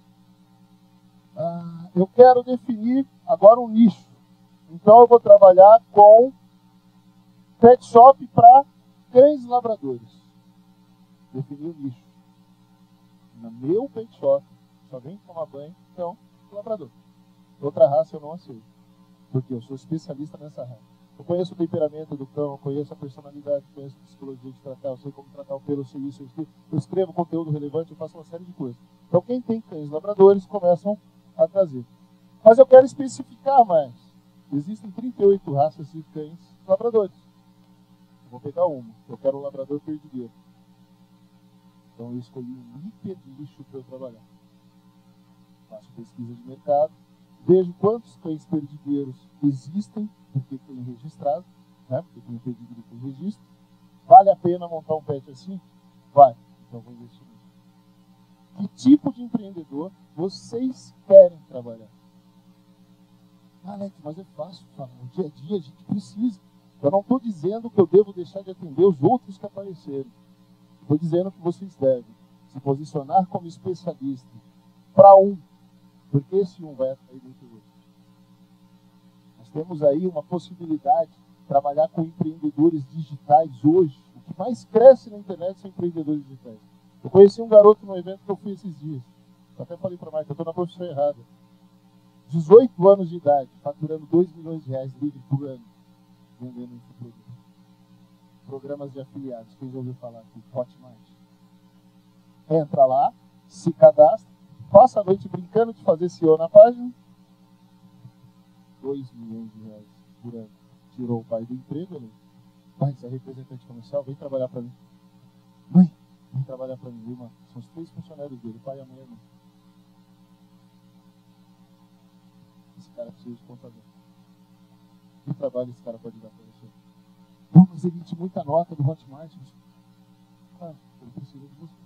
Ah, eu quero definir agora um nicho. Então eu vou trabalhar com pet shop para cães labradores. Definir o nicho. No meu pet shop, só vem tomar banho, então, labrador. Outra raça eu não aceito. Porque eu sou especialista nessa raça. Eu conheço o temperamento do cão, eu conheço a personalidade, eu conheço a psicologia de tratar, eu sei como tratar o pelo, eu sei isso, eu escrevo conteúdo relevante, eu faço uma série de coisas. Então quem tem cães labradores começam a trazer. Mas eu quero especificar mais. Existem 38 raças de cães labradores. Eu vou pegar uma. Eu quero um labrador perdigueiro. Então eu escolhi um hiper lixo para eu trabalhar. Faço pesquisa de mercado, vejo quantos cães perdigueiros existem, porque tem registrado, né? Porque tem pedigree com registro. Vale a pena montar um pet assim? Vai. Então vou investir nisso. Que tipo de empreendedor vocês querem trabalhar? Alex, mas é fácil falar. No dia a dia a gente precisa. Eu não estou dizendo que eu devo deixar de atender os outros que apareceram. Estou dizendo que vocês devem se posicionar como especialista para um, porque esse um vai atrair muitos outros. Nós temos aí uma possibilidade de trabalhar com empreendedores digitais hoje. O que mais cresce na internet são empreendedores digitais. Eu conheci um garoto no evento que eu fui esses dias. Eu até falei para a Marta, eu estou na profissão errada. 18 anos de idade, faturando 2 milhões de reais livre por ano, vendendo esse produto. Programas de afiliados, quem já ouviu falar aqui? Hotmart. Entra lá, se cadastra, passa a noite brincando de fazer SEO na página. 2 milhões de reais por ano. Tirou o pai do emprego, ele vai ser representante comercial, vem trabalhar para mim. Mãe, vem trabalhar para mim, irmã. São os 3 funcionários dele, o pai, a mãe e a irmã. Esse cara precisa de contador. Que trabalho esse cara pode dar para você? Pô, mas ele emite muita nota do Hotmart. Ah, ele precisa de você.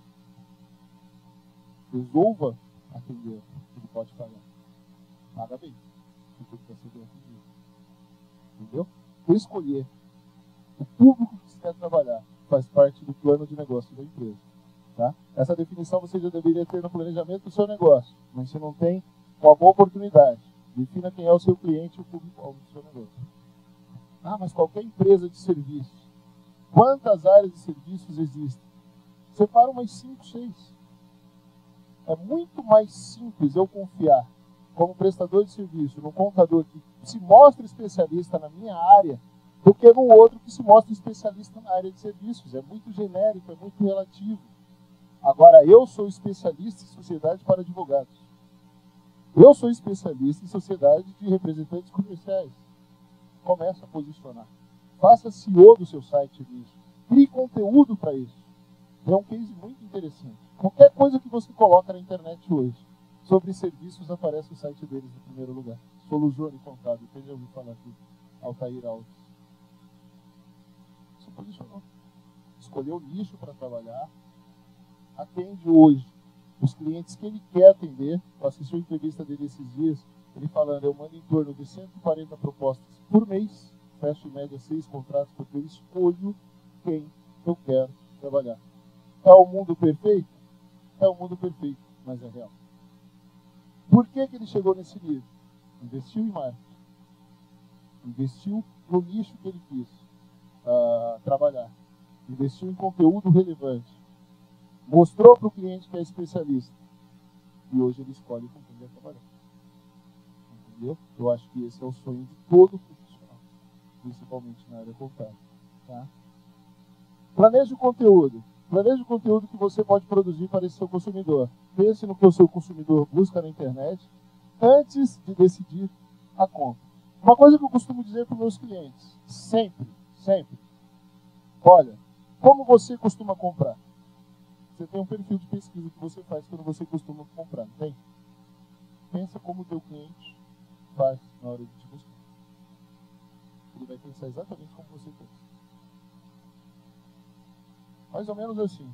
Resolva atender. Ele pode pagar. Paga bem. Porque ele quer ser bem atendido. Entendeu? Escolher o público que você quer trabalhar faz parte do plano de negócio da empresa. Tá? Essa definição você já deveria ter no planejamento do seu negócio. Mas se não tem, uma boa oportunidade. Defina quem é o seu cliente e o público-alvo do seu negócio. Ah, mas qualquer empresa de serviços. Quantas áreas de serviços existem? Separa umas 5, 6. É muito mais simples eu confiar como prestador de serviço num contador que se mostra especialista na minha área do que no outro que se mostra especialista na área de serviços. É muito genérico, é muito relativo. Agora, eu sou especialista em sociedade para advogados. Eu sou especialista em sociedade de representantes comerciais. Começa a posicionar. Faça SEO do seu site nisso. Crie conteúdo para isso. É um case muito interessante. Qualquer coisa que você coloca na internet hoje sobre serviços, aparece o site deles em primeiro lugar. Soluzione Contábil. Quem já ouviu falar aqui? Altair Alves. Se posicionou. Escolheu o nicho para trabalhar. Atende hoje os clientes que ele quer atender. Eu assisti a entrevista dele esses dias. Ele falando, eu mando em torno de 140 propostas por mês, fecho em média 6 contratos, porque eu escolho quem eu quero trabalhar. É o mundo perfeito? É o mundo perfeito, mas é real. Por que ele chegou nesse nível? Investiu em marketing. Investiu no nicho que ele quis trabalhar. Investiu em conteúdo relevante. Mostrou para o cliente que é especialista. E hoje ele escolhe com quem vai trabalhar. Entendeu? Eu acho que esse é o sonho de todo profissional, principalmente na área contábil. Tá? Planeje o conteúdo. Planeje o conteúdo que você pode produzir para esse seu consumidor. Pense no que o seu consumidor busca na internet antes de decidir a compra. Uma coisa que eu costumo dizer para os meus clientes, sempre, sempre. Olha, como você costuma comprar? Você tem um perfil de pesquisa que você faz quando você costuma comprar, não tem? Pensa como o teu cliente faz na hora de te buscar. Ele vai pensar exatamente como você pensa. Mais ou menos assim.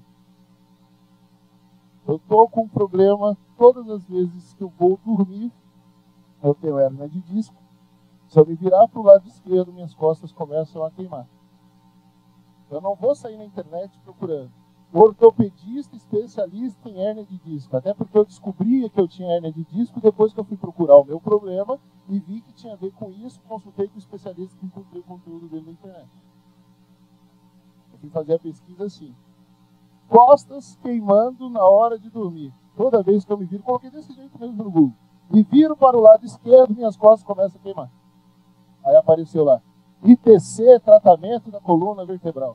Eu estou com um problema todas as vezes que eu vou dormir. Eu tenho hérnia de disco. Se eu me virar para o lado esquerdo, minhas costas começam a queimar. Eu não vou sair na internet procurando ortopedista especialista em hérnia de disco. Até porque eu descobri que eu tinha hérnia de disco depois que eu fui procurar o meu problema e vi que tinha a ver com isso. Consultei com o especialista e encontrei o conteúdo dele na internet. Eu fui fazer a pesquisa assim. Costas queimando na hora de dormir. Toda vez que eu me viro, coloquei desse jeito mesmo no Google. Me viro para o lado esquerdo, minhas costas começam a queimar. Aí apareceu lá. ITC, tratamento da coluna vertebral.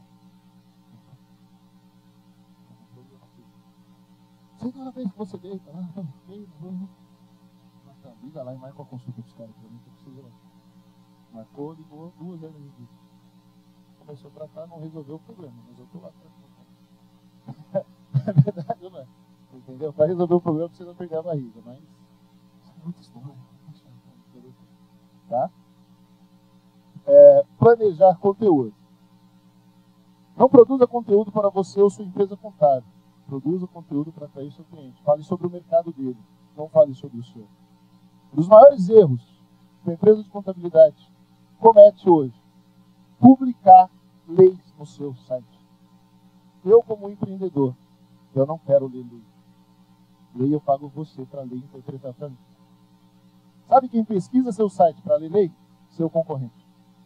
Toda vez que você deita lá, liga lá e marca a consulta dos caras, pra mim que eu preciso lá. Marcou, ligou 2 vezes. Começou a tratar, não resolveu o problema, mas eu tô lá pra tratar. É verdade, não é? Entendeu? Para resolver o problema precisa perder a barriga, mas isso é muita história. Tá? Planejar conteúdo. Não produza conteúdo para você ou sua empresa contábil. Produza conteúdo para atrair seu cliente. Fale sobre o mercado dele, não fale sobre o seu. Um dos maiores erros que a empresa de contabilidade comete hoje: publicar leis no seu site. Eu, como empreendedor, eu não quero ler lei. Lei eu pago você para ler e interpretar para mim. Sabe quem pesquisa seu site para ler lei? Seu concorrente.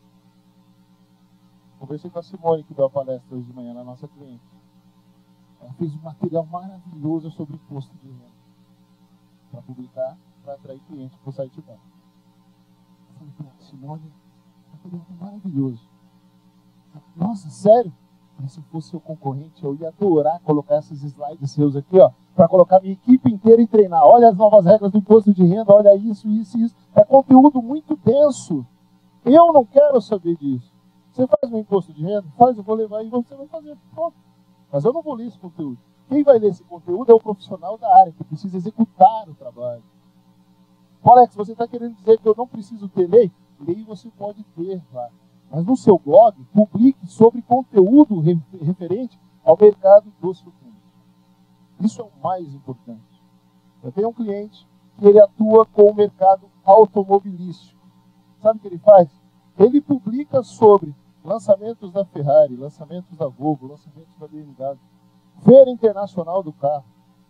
Conversei com a Simone, que deu a palestra hoje de manhã na nossa cliente. Ela fez um material maravilhoso sobre imposto de renda para publicar, para atrair clientes para o site dela. Eu falei para ela: Simone, material maravilhoso. Nossa, sério? Mas se eu fosse seu concorrente, eu ia adorar colocar esses slides seus aqui, ó, para colocar minha equipe inteira e treinar. Olha as novas regras do imposto de renda, olha isso, isso, isso. É conteúdo muito denso. Eu não quero saber disso. Você faz meu imposto de renda? Faz, eu vou levar e você vai fazer. Pronto. Mas eu não vou ler esse conteúdo. Quem vai ler esse conteúdo é o profissional da área, que precisa executar o trabalho. Alex, você está querendo dizer que eu não preciso ter lei? Lei você pode ter lá. Mas no seu blog, publique sobre conteúdo referente ao mercado do seu cliente. Isso é o mais importante. Eu tenho um cliente que ele atua com o mercado automobilístico. Sabe o que ele faz? Ele publica sobre lançamentos da Ferrari, lançamentos da Volvo, lançamentos da BMW, Feira Internacional do Carro.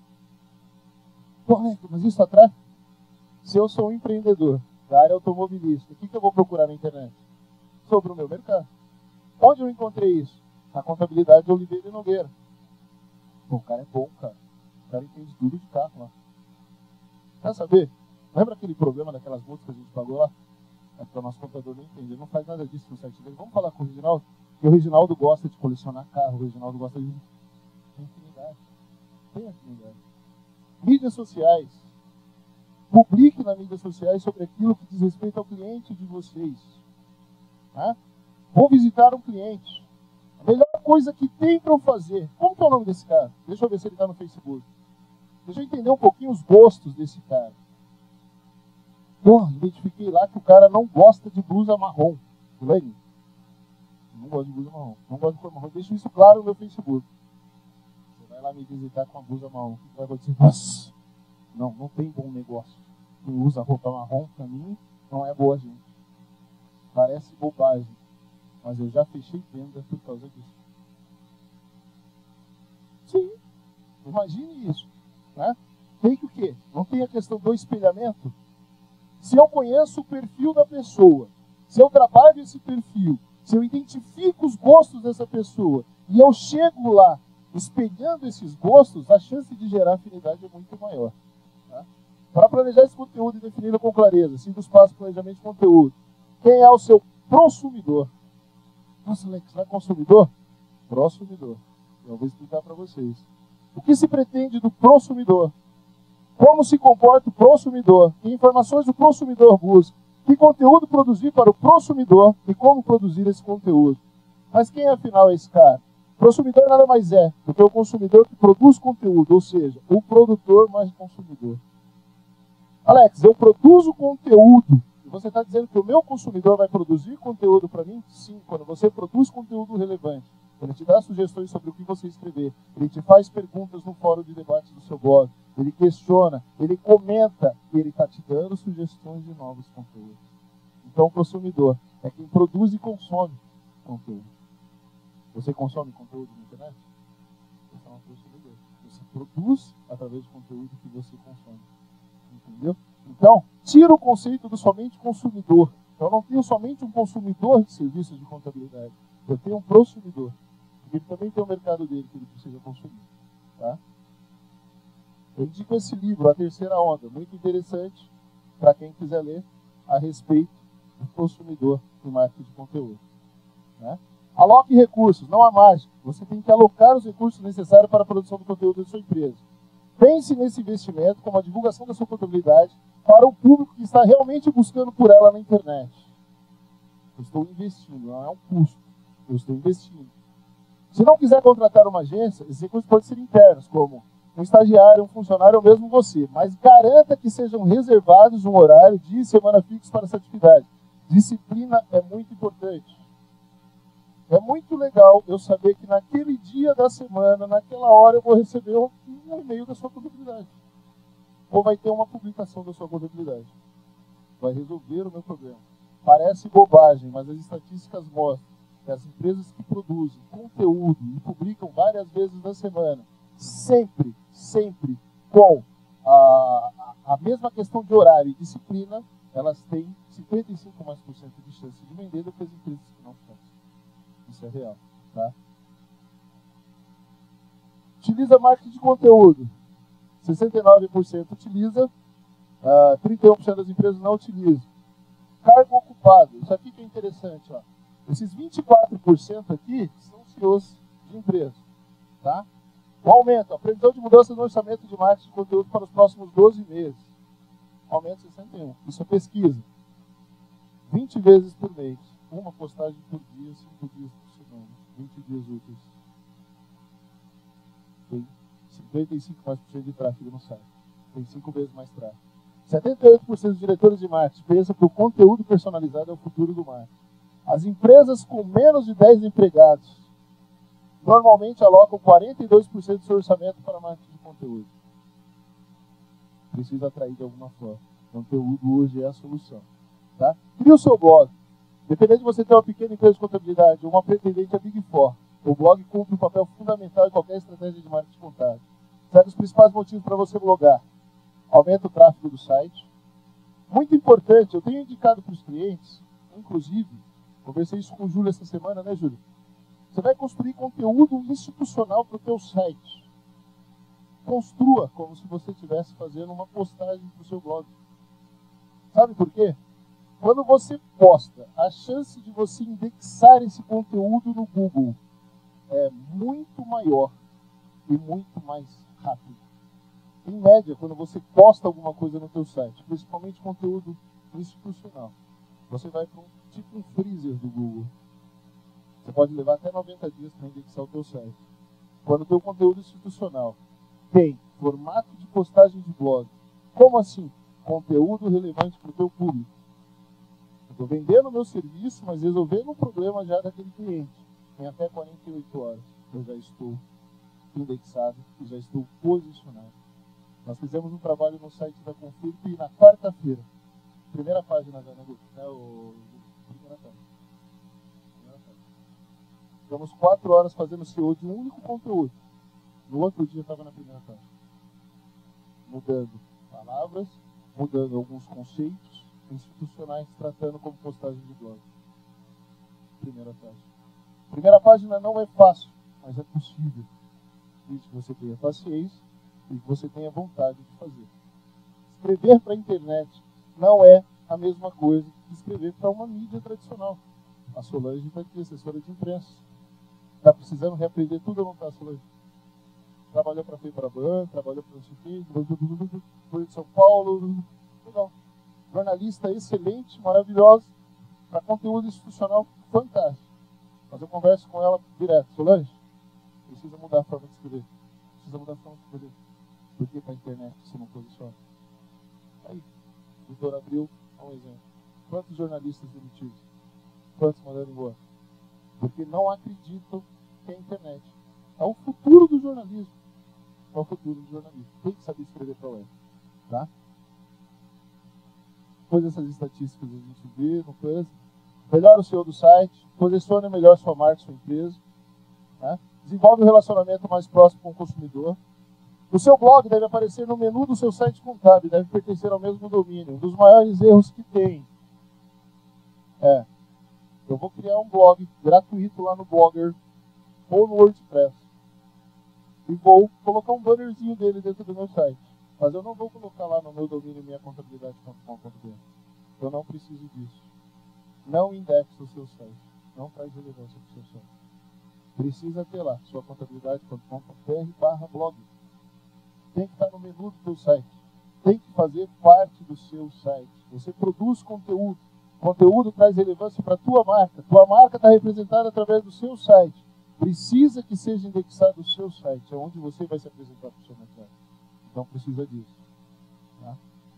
Pô, mas isso atrai? Se eu sou um empreendedor da área automobilística, o que eu vou procurar na internet? Sobre o meu mercado. Onde eu encontrei isso? Na contabilidade de Oliveira e Nogueira. Pô, o cara é bom, cara. O cara entende tudo de carro lá. Quer saber? Lembra aquele problema daquelas multas que a gente pagou lá? É porque o nosso contador não entende. Ele não faz nada disso no site dele. Vamos falar com o Reginaldo? Porque o Reginaldo gosta de colecionar carro. O Reginaldo gosta de... Tem afinidade. Tem afinidade. Mídias sociais. Publique nas mídias sociais sobre aquilo que diz respeito ao cliente de vocês. Tá? Vou visitar um cliente. A melhor coisa que tem para eu fazer. Como que é o nome desse cara? Deixa eu ver se ele está no Facebook. Deixa eu entender um pouquinho os gostos desse cara. Porra, identifiquei lá que o cara não gosta de blusa marrom. Lene? Não gosta de blusa marrom. Não gosta de cor marrom. Deixa isso claro no meu Facebook. Você vai lá me visitar com a blusa marrom. O que vai acontecer? Nossa! Não tem bom negócio. Quem usa roupa marrom, pra mim, não é boa gente. Parece bobagem. Mas eu já fechei venda por causa disso. Sim. Imagine isso. Né? Tem que o quê? Não tem a questão do espelhamento? Se eu conheço o perfil da pessoa, se eu trabalho esse perfil, se eu identifico os gostos dessa pessoa, e eu chego lá espelhando esses gostos, a chance de gerar afinidade é muito maior. Tá? Para planejar esse conteúdo e defini-lo com clareza, siga os passos de planejamento de conteúdo. Quem é o seu consumidor? Nossa, Alex, não é consumidor? Prosumidor. Eu vou explicar para vocês. O que se pretende do prosumidor? Como se comporta o prosumidor? Que informações o prosumidor busca? Que conteúdo produzir para o prosumidor e como produzir esse conteúdo? Mas quem afinal é esse cara? O prosumidor nada mais é do que o consumidor que produz conteúdo, ou seja, o produtor mais consumidor. Alex, eu produzo conteúdo. E você está dizendo que o meu consumidor vai produzir conteúdo para mim? Sim, quando você produz conteúdo relevante. Ele te dá sugestões sobre o que você escrever. Ele te faz perguntas no fórum de debate do seu blog. Ele questiona, ele comenta e ele está te dando sugestões de novos conteúdos. Então, o consumidor é quem produz e consome conteúdo. Você consome conteúdo na internet? Você é um consumidor. Você produz através do conteúdo que você consome. Entendeu? Então, tira o conceito do somente consumidor. Eu não tenho somente um consumidor de serviços de contabilidade. Eu tenho um prosumidor. Ele também tem o mercado dele que ele precisa consumir. Tá? Eu indico esse livro, A Terceira Onda, muito interessante para quem quiser ler a respeito do consumidor em marketing de conteúdo. Né? Aloque recursos, não há mágica. Você tem que alocar os recursos necessários para a produção do conteúdo da sua empresa. Pense nesse investimento como a divulgação da sua contabilidade para o público que está realmente buscando por ela na internet. Eu estou investindo, não é um custo. Eu estou investindo. Se não quiser contratar uma agência, esses recursos podem ser internos, como um estagiário, um funcionário ou mesmo você. Mas garanta que sejam reservados um horário, dia e semana fixo para essa atividade. Disciplina é muito importante. É muito legal eu saber que naquele dia da semana, naquela hora, eu vou receber um e-mail da sua contabilidade. Ou vai ter uma publicação da sua contabilidade. Vai resolver o meu problema. Parece bobagem, mas as estatísticas mostram que as empresas que produzem conteúdo e publicam várias vezes na semana, sempre com a mesma questão de horário e disciplina, elas têm 55% de chance de vender do que as empresas que não fazem. Isso é real, tá? Utiliza marketing de conteúdo. 69% utiliza, 31% das empresas não utilizam. Cargo ocupado. Isso aqui que é interessante, ó. Esses 24% aqui são CEOs de empresas, tá? O aumento, a previsão de mudança no orçamento de marketing de conteúdo para os próximos 12 meses. Aumento 61. Isso é pesquisa. 20 vezes por mês. Uma postagem por dia, 5 dias por semana. 20 dias úteis. Tem 55% de tráfego no site. Tem 5 vezes mais tráfego. 78% dos diretores de marketing pensam que o conteúdo personalizado é o futuro do marketing. As empresas com menos de 10 empregados normalmente alocam 42% do seu orçamento para marketing de conteúdo. Precisa atrair de alguma forma. Conteúdo hoje é a solução. Tá? Cria o seu blog. Dependendo de você ter uma pequena empresa de contabilidade ou uma pretendente a Big Four, o blog cumpre um papel fundamental em qualquer estratégia de marketing contábil. Sabe os principais motivos para você blogar? Aumenta o tráfego do site. Muito importante, eu tenho indicado para os clientes, inclusive, conversei isso com o Júlio essa semana, né, Júlio? Você vai construir conteúdo institucional para o teu site. Construa como se você estivesse fazendo uma postagem para o seu blog. Sabe por quê? Quando você posta, a chance de você indexar esse conteúdo no Google é muito maior e muito mais rápido. Em média, quando você posta alguma coisa no teu site, principalmente conteúdo institucional, você vai para um freezer do Google. Você pode levar até 90 dias para indexar o teu site. Quando o teu conteúdo institucional tem formato de postagem de blog, como assim? Conteúdo relevante para o teu público. Eu estou vendendo o meu serviço, mas resolvendo um problema já daquele cliente. Em até 48 horas, eu já estou indexado e já estou posicionado. Nós fizemos um trabalho no site da Confirp e na quarta-feira, primeira página da negócio, né, primeira página. Ficamos 4 horas fazendo SEO de um único conteúdo. No outro dia estava na primeira página. Mudando palavras, mudando alguns conceitos institucionais, tratando como postagem de blog. Primeira página. Primeira página não é fácil, mas é possível. Desde que você tenha paciência e que você tenha vontade de fazer. Escrever para a internet não é a mesma coisa que escrever para uma mídia tradicional. A Solange está aqui, assessora de imprensa. Está precisando reaprender tudo ou não está, Solange? Trabalhou para a FEBRABAN, trabalhou para o CIT, foi de São Paulo. Legal. Jornalista excelente, maravilhosa, para conteúdo institucional fantástico. Mas eu converso com ela direto. Solange, precisa mudar a forma de escrever. Precisa mudar a forma de escrever. Por que para a internet você não posiciona? Aí, o doutor Abril é um exemplo. Quantos jornalistas demitidos? Quantos mandaram embora? Porque não acreditam que a internet é o futuro do jornalismo. É o futuro do jornalismo. Tem que saber escrever para web. Tá? Depois dessas estatísticas a gente vê no coisa. Melhora o SEO do site. Posicione melhor sua marca, sua empresa. Tá? Desenvolve um relacionamento mais próximo com o consumidor. O seu blog deve aparecer no menu do seu site contábil. Deve pertencer ao mesmo domínio. Um dos maiores erros que tem eu vou criar um blog gratuito lá no Blogger ou no WordPress. E vou colocar um bannerzinho dele dentro do meu site. Mas eu não vou colocar lá no meu domínio minha contabilidade.com.br. Eu não preciso disso. não indexa o seu site, não traz relevância para o seu site. Precisa ter lá sua contabilidade.com.br/blog. Tem que estar no menu do seu site. Tem que fazer parte do seu site. Você produz conteúdo. Conteúdo traz relevância para a tua marca. Tua marca está representada através do seu site. Precisa que seja indexado o seu site. É onde você vai se apresentar para o seu mercado. Então precisa disso. Tá?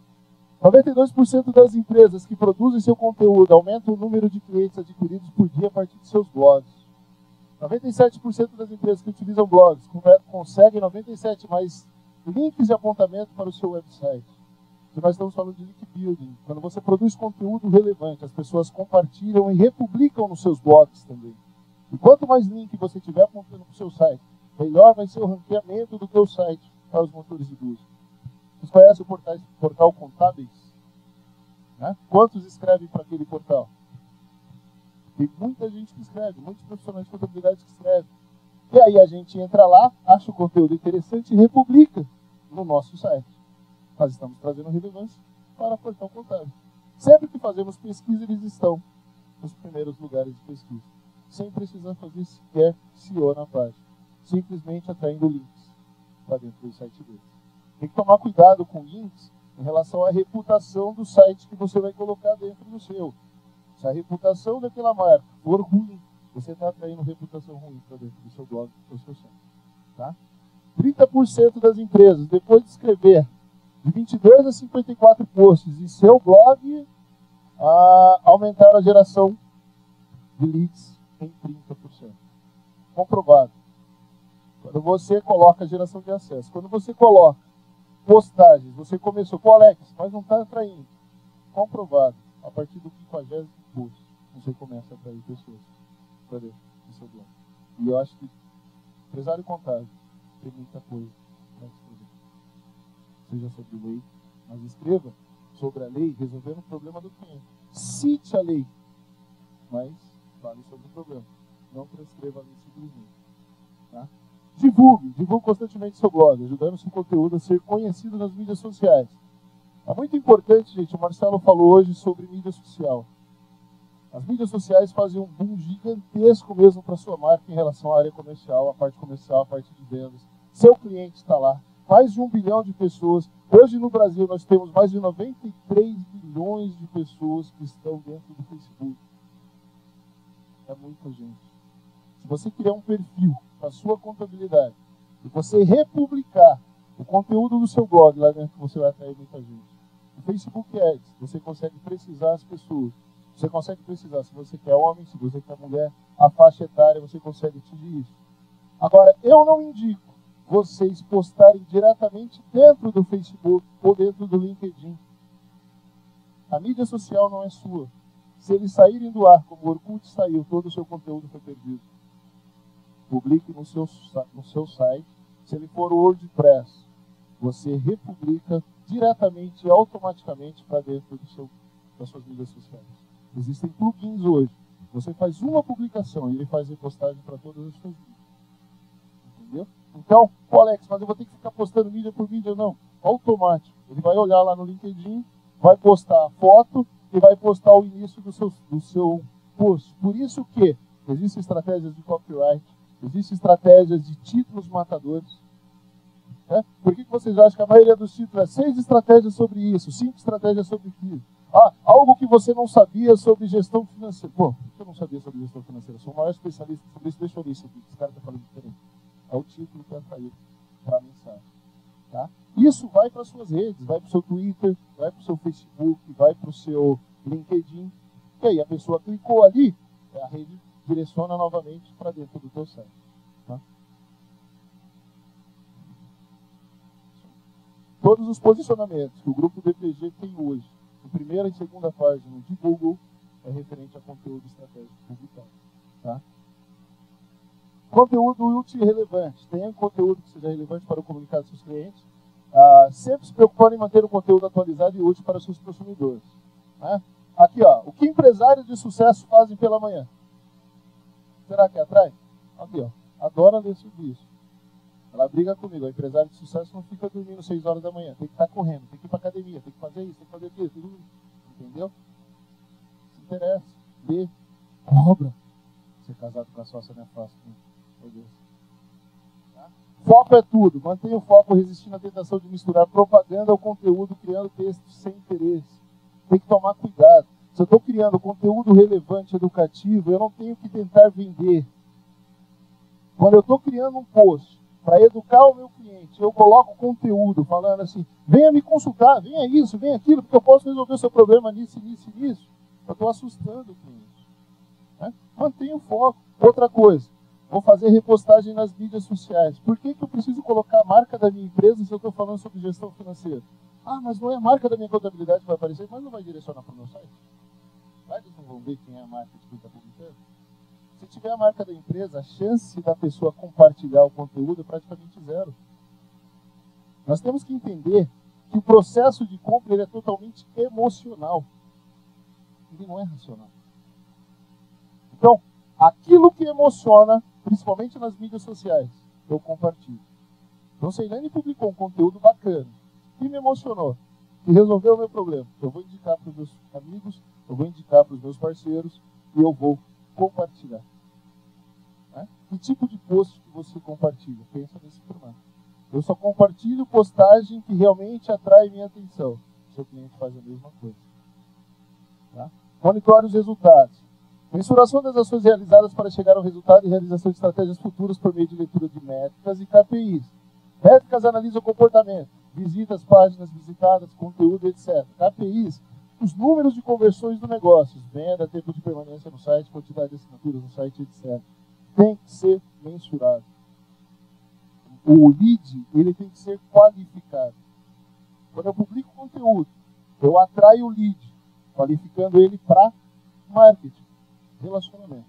92% das empresas que produzem seu conteúdo aumentam o número de clientes adquiridos por dia a partir de seus blogs. 97% das empresas que utilizam blogs conseguem 97 mais links de apontamento para o seu website. Que nós estamos falando de link building. Quando você produz conteúdo relevante, as pessoas compartilham e republicam nos seus blogs também. E quanto mais link você tiver apontando para o seu site, melhor vai ser o ranqueamento do teu site para os motores de busca. Vocês conhecem o portal Contábeis? Né? Quantos escrevem para aquele portal? Tem muita gente que escreve, muitos profissionais de contabilidade que escrevem. E aí a gente entra lá, acha o conteúdo interessante e republica no nosso site. Nós estamos trazendo relevância para o portal contábil. Sempre que fazemos pesquisa, eles estão nos primeiros lugares de pesquisa. Sem precisar fazer sequer SEO na página. Simplesmente atraindo links para dentro do site deles. Tem que tomar cuidado com links em relação à reputação do site que você vai colocar dentro do seu. Se a reputação daquela marca for ruim, você está atraindo reputação ruim para dentro do seu blog ou do seu site. Tá? 30% das empresas, depois de escrever de 22 a 54 posts em seu blog, aumentaram a geração de leads em 30%. Comprovado. Quando você coloca a geração de acesso, quando você coloca postagens, você começou, pô Alex, mas não está atraindo. Comprovado. A partir do 50º post, você começa a atrair pessoas para dentro do seu blog. E eu acho que empresário contábil tem muita coisa para escrever. Seja sobre lei, mas escreva sobre a lei resolvendo o problema do cliente. Cite a lei, mas fale sobre o problema. Não transcreva a lei simplesmente. Tá? Divulgue constantemente seu blog, ajudando seu conteúdo a ser conhecido nas mídias sociais. É muito importante, gente, o Marcelo falou hoje sobre mídia social. As mídias sociais fazem um boom gigantesco mesmo para sua marca em relação à área comercial, à parte comercial, à parte de vendas. Seu cliente está lá. Mais de 1 bilhão de pessoas. Hoje no Brasil nós temos mais de 93 milhões de pessoas que estão dentro do Facebook. É muita gente. Se você criar um perfil para sua contabilidade e você republicar o conteúdo do seu blog lá dentro, você vai atrair muita gente. O Facebook Ads, você consegue precisar as pessoas. Você consegue precisar, se você quer homem, se você quer mulher, a faixa etária, você consegue atingir isso. Agora, eu não indico vocês postarem diretamente dentro do Facebook ou dentro do LinkedIn. A mídia social não é sua. Se eles saírem do ar, como o Orkut saiu, todo o seu conteúdo foi perdido. Publique no seu site. Se ele for o WordPress, você republica diretamente e automaticamente para dentro das suas mídias sociais. Existem plugins hoje. Você faz uma publicação e ele faz repostagem para todas as suas mídias. Entendeu? Então, Alex, mas eu vou ter que ficar postando mídia por mídia? Não. Automático. Ele vai olhar lá no LinkedIn, vai postar a foto e vai postar o início do seu post. Por isso que existem estratégias de copyright, existem estratégias de títulos matadores. Né? Por que vocês acham que a maioria dos títulos é 6 estratégias sobre isso, 5 estratégias sobre aquilo? Algo que você não sabia sobre gestão financeira. Pô, eu não sabia sobre gestão financeira. Sou o maior especialista sobre isso. Deixa eu ver isso aqui. Esse cara está falando diferente. É o título que atraiu para a mensagem. Tá? Isso vai para as suas redes. Vai para o seu Twitter, vai para o seu Facebook, vai para o seu LinkedIn. E aí a pessoa clicou ali, a rede direciona novamente para dentro do teu site. Tá? Todos os posicionamentos que o grupo BPG tem hoje, em primeira e segunda página de Google, é referente a conteúdo estratégico publicado. Tá? Conteúdo útil e relevante. Tenha conteúdo que seja relevante para o comunicado dos seus clientes. Sempre se preocupando em manter o conteúdo atualizado e útil para os seus consumidores. Né? Aqui, ó, o que empresários de sucesso fazem pela manhã? Será que atrai? Aqui, ó, adora ler sobre isso. Ela briga comigo. A empresário de sucesso não fica dormindo 6 horas da manhã. Tem que estar correndo, tem que ir para academia, tem que fazer isso, tem que fazer aquilo. Entendeu? Se interessa. B, cobra. Ser casado com a sócia não é fácil, né? Meu Deus. Tá? Foco é tudo. Mantenha o foco resistindo à tentação de misturar propaganda ao conteúdo, criando textos sem interesse. Tem que tomar cuidado. Se eu estou criando conteúdo relevante, educativo, eu não tenho que tentar vender. Quando eu estou criando um post para educar o meu cliente, eu coloco conteúdo falando assim, venha me consultar, venha isso, venha aquilo, porque eu posso resolver o seu problema nisso, nisso e nisso. Eu estou assustando o cliente. Né? Mantenha o foco. Outra coisa, vou fazer repostagem nas mídias sociais. Por que eu preciso colocar a marca da minha empresa se eu estou falando sobre gestão financeira? Ah, mas não é a marca da minha contabilidade que vai aparecer, mas não vai direcionar para o meu site? Eles não vão ver quem é a marca de quem está publicando? Se tiver a marca da empresa, a chance da pessoa compartilhar o conteúdo é praticamente zero. Nós temos que entender que o processo de compra ele é totalmente emocional. Ele não é racional. Então, aquilo que emociona, principalmente nas mídias sociais, eu compartilho. Então, se a Elaine publicou um conteúdo bacana, que me emocionou, que resolveu o meu problema, eu vou indicar para os meus amigos, eu vou indicar para os meus parceiros e eu vou compartilhar. Né? Que tipo de post que você compartilha? Pensa nesse formato. Eu só compartilho postagem que realmente atrai minha atenção. O seu cliente faz a mesma coisa. Tá? Monitore os resultados. Mensuração das ações realizadas para chegar ao resultado e realização de estratégias futuras por meio de leitura de métricas e KPIs. Métricas analisam o comportamento, visitas, páginas visitadas, conteúdo, etc. KPIs, os números de conversões do negócio, venda, tempo de permanência no site, quantidade de assinaturas no site, etc. Tem que ser mensurado. O lead, ele tem que ser qualificado. Quando eu publico conteúdo, eu atraio o lead, qualificando ele para marketing, relacionamento.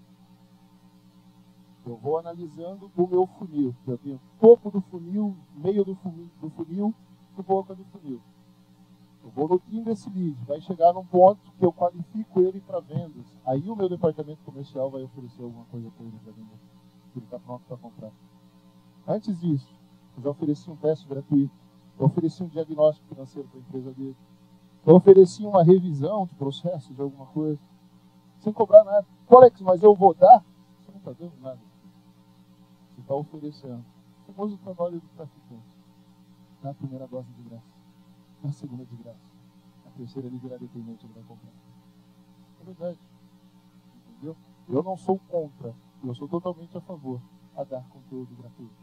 Eu vou analisando o meu funil. Eu tenho topo do funil, meio do funil e boca do funil. Eu vou nutrindo esse lead. Vai chegar num ponto que eu qualifico ele para vendas. Aí o meu departamento comercial vai oferecer alguma coisa para ele para vender. Ele está pronto para comprar. Antes disso, eu já ofereci um teste gratuito. Eu ofereci um diagnóstico financeiro para a empresa dele. Eu ofereci uma revisão de processo de alguma coisa. Sem cobrar nada. Alex, mas eu vou dar? Você não está dando nada. Você está oferecendo. O famoso trabalho do traficante. Na primeira dose de graça. Na segunda de graça. Na terceira ele virá dependente, ele vai comprar. É verdade. Entendeu? Eu não sou contra. Eu sou totalmente a favor a dar conteúdo gratuito.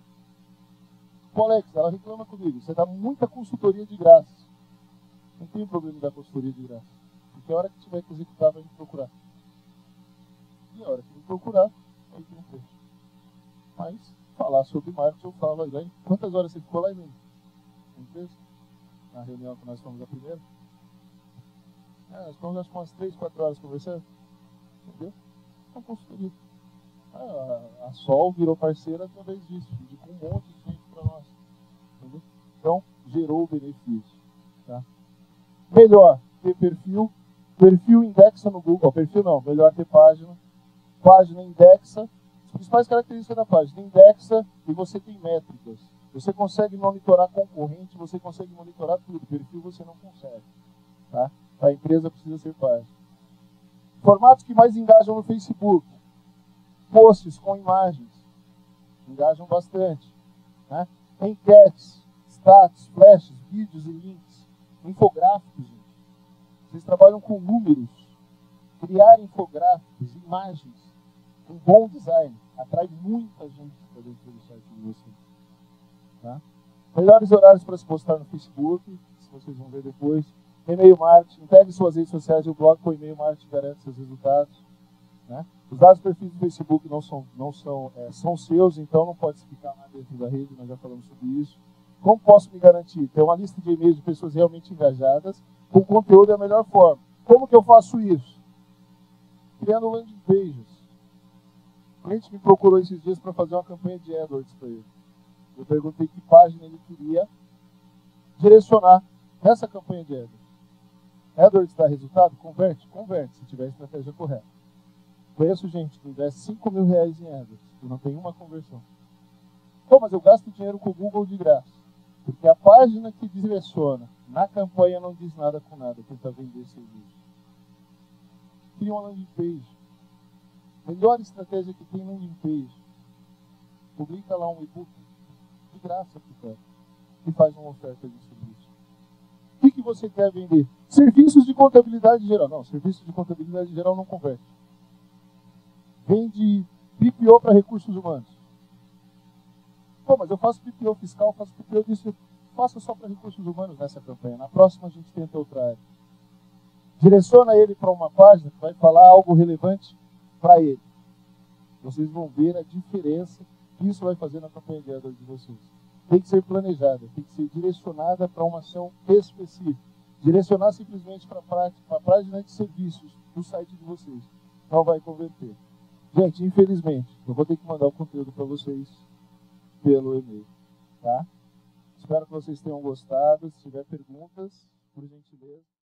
Alex, ela reclama comigo. Você dá muita consultoria de graça. Não tem problema em dar consultoria de graça. Porque a hora que tiver que executar, vai me procurar. E a hora que me procurar, aí tem um preço. Mas, falar sobre marketing, eu falo aí. Quantas horas você ficou lá, Emílio? Na empresa? Na reunião que nós fomos a primeira? Nós ficamos acho que umas 3, 4 horas conversando. Entendeu? Uma consultoria. A Sol virou parceira através disso. Indicou um monte de gente para nós. Entendeu? Então, gerou o benefício. Tá? Melhor ter perfil. Perfil indexa no Google. Perfil não, melhor ter página. Página indexa. As principais características da página. Indexa e você tem métricas. Você consegue monitorar concorrente, você consegue monitorar tudo. Perfil você não consegue. Tá? A empresa precisa ser página. Formatos que mais engajam no Facebook. Posts com imagens. Engajam bastante. Né? Enquetes, status, flashes, vídeos e links. Infográficos, gente. Vocês trabalham com números. Criar infográficos, imagens. Um bom design atrai muita gente para dentro do site de vocês. Tá? Melhores horários para se postar no Facebook, se vocês vão ver depois. E-mail marketing, pegue suas redes sociais e o blog com e-mail marketing garante seus resultados. Né? Os dados do perfil do Facebook são seus, então não pode se ficar lá dentro da rede, nós já falamos sobre isso. Como posso me garantir? Ter uma lista de e-mails de pessoas realmente engajadas, com conteúdo é a melhor forma. Como que eu faço isso? Criando landing pages. O cliente me procurou esses dias para fazer uma campanha de AdWords para ele. Eu perguntei que página ele queria direcionar nessa campanha de AdWords. AdWords dá resultado? Converte? Converte, se tiver a estratégia correta. Conheço gente que investe R$5.000 em AdWords e não tem uma conversão. Pô, mas eu gasto dinheiro com o Google de graça. Porque a página que direciona na campanha não diz nada com nada, tenta vender serviço. Cria uma landing page. Melhor estratégia que tem landing page. Publica lá um e-book de graça para o cara e faz uma oferta de serviço. O que você quer vender? Serviços de contabilidade geral. Não, serviço de contabilidade geral não converte. Vende PPO para recursos humanos. Pô, mas eu faço PPO fiscal, faço PPO disso. Faça só para recursos humanos nessa campanha. Na próxima a gente tenta outra área. Direciona ele para uma página que vai falar algo relevante para ele. Vocês vão ver a diferença que isso vai fazer na campanha de AdWords de vocês. Tem que ser planejada, tem que ser direcionada para uma ação específica. Direcionar simplesmente para a página de serviços do site de vocês. Não vai converter. Gente, infelizmente, eu vou ter que mandar o conteúdo para vocês pelo e-mail. Tá? Espero que vocês tenham gostado. Se tiver perguntas, por gentileza.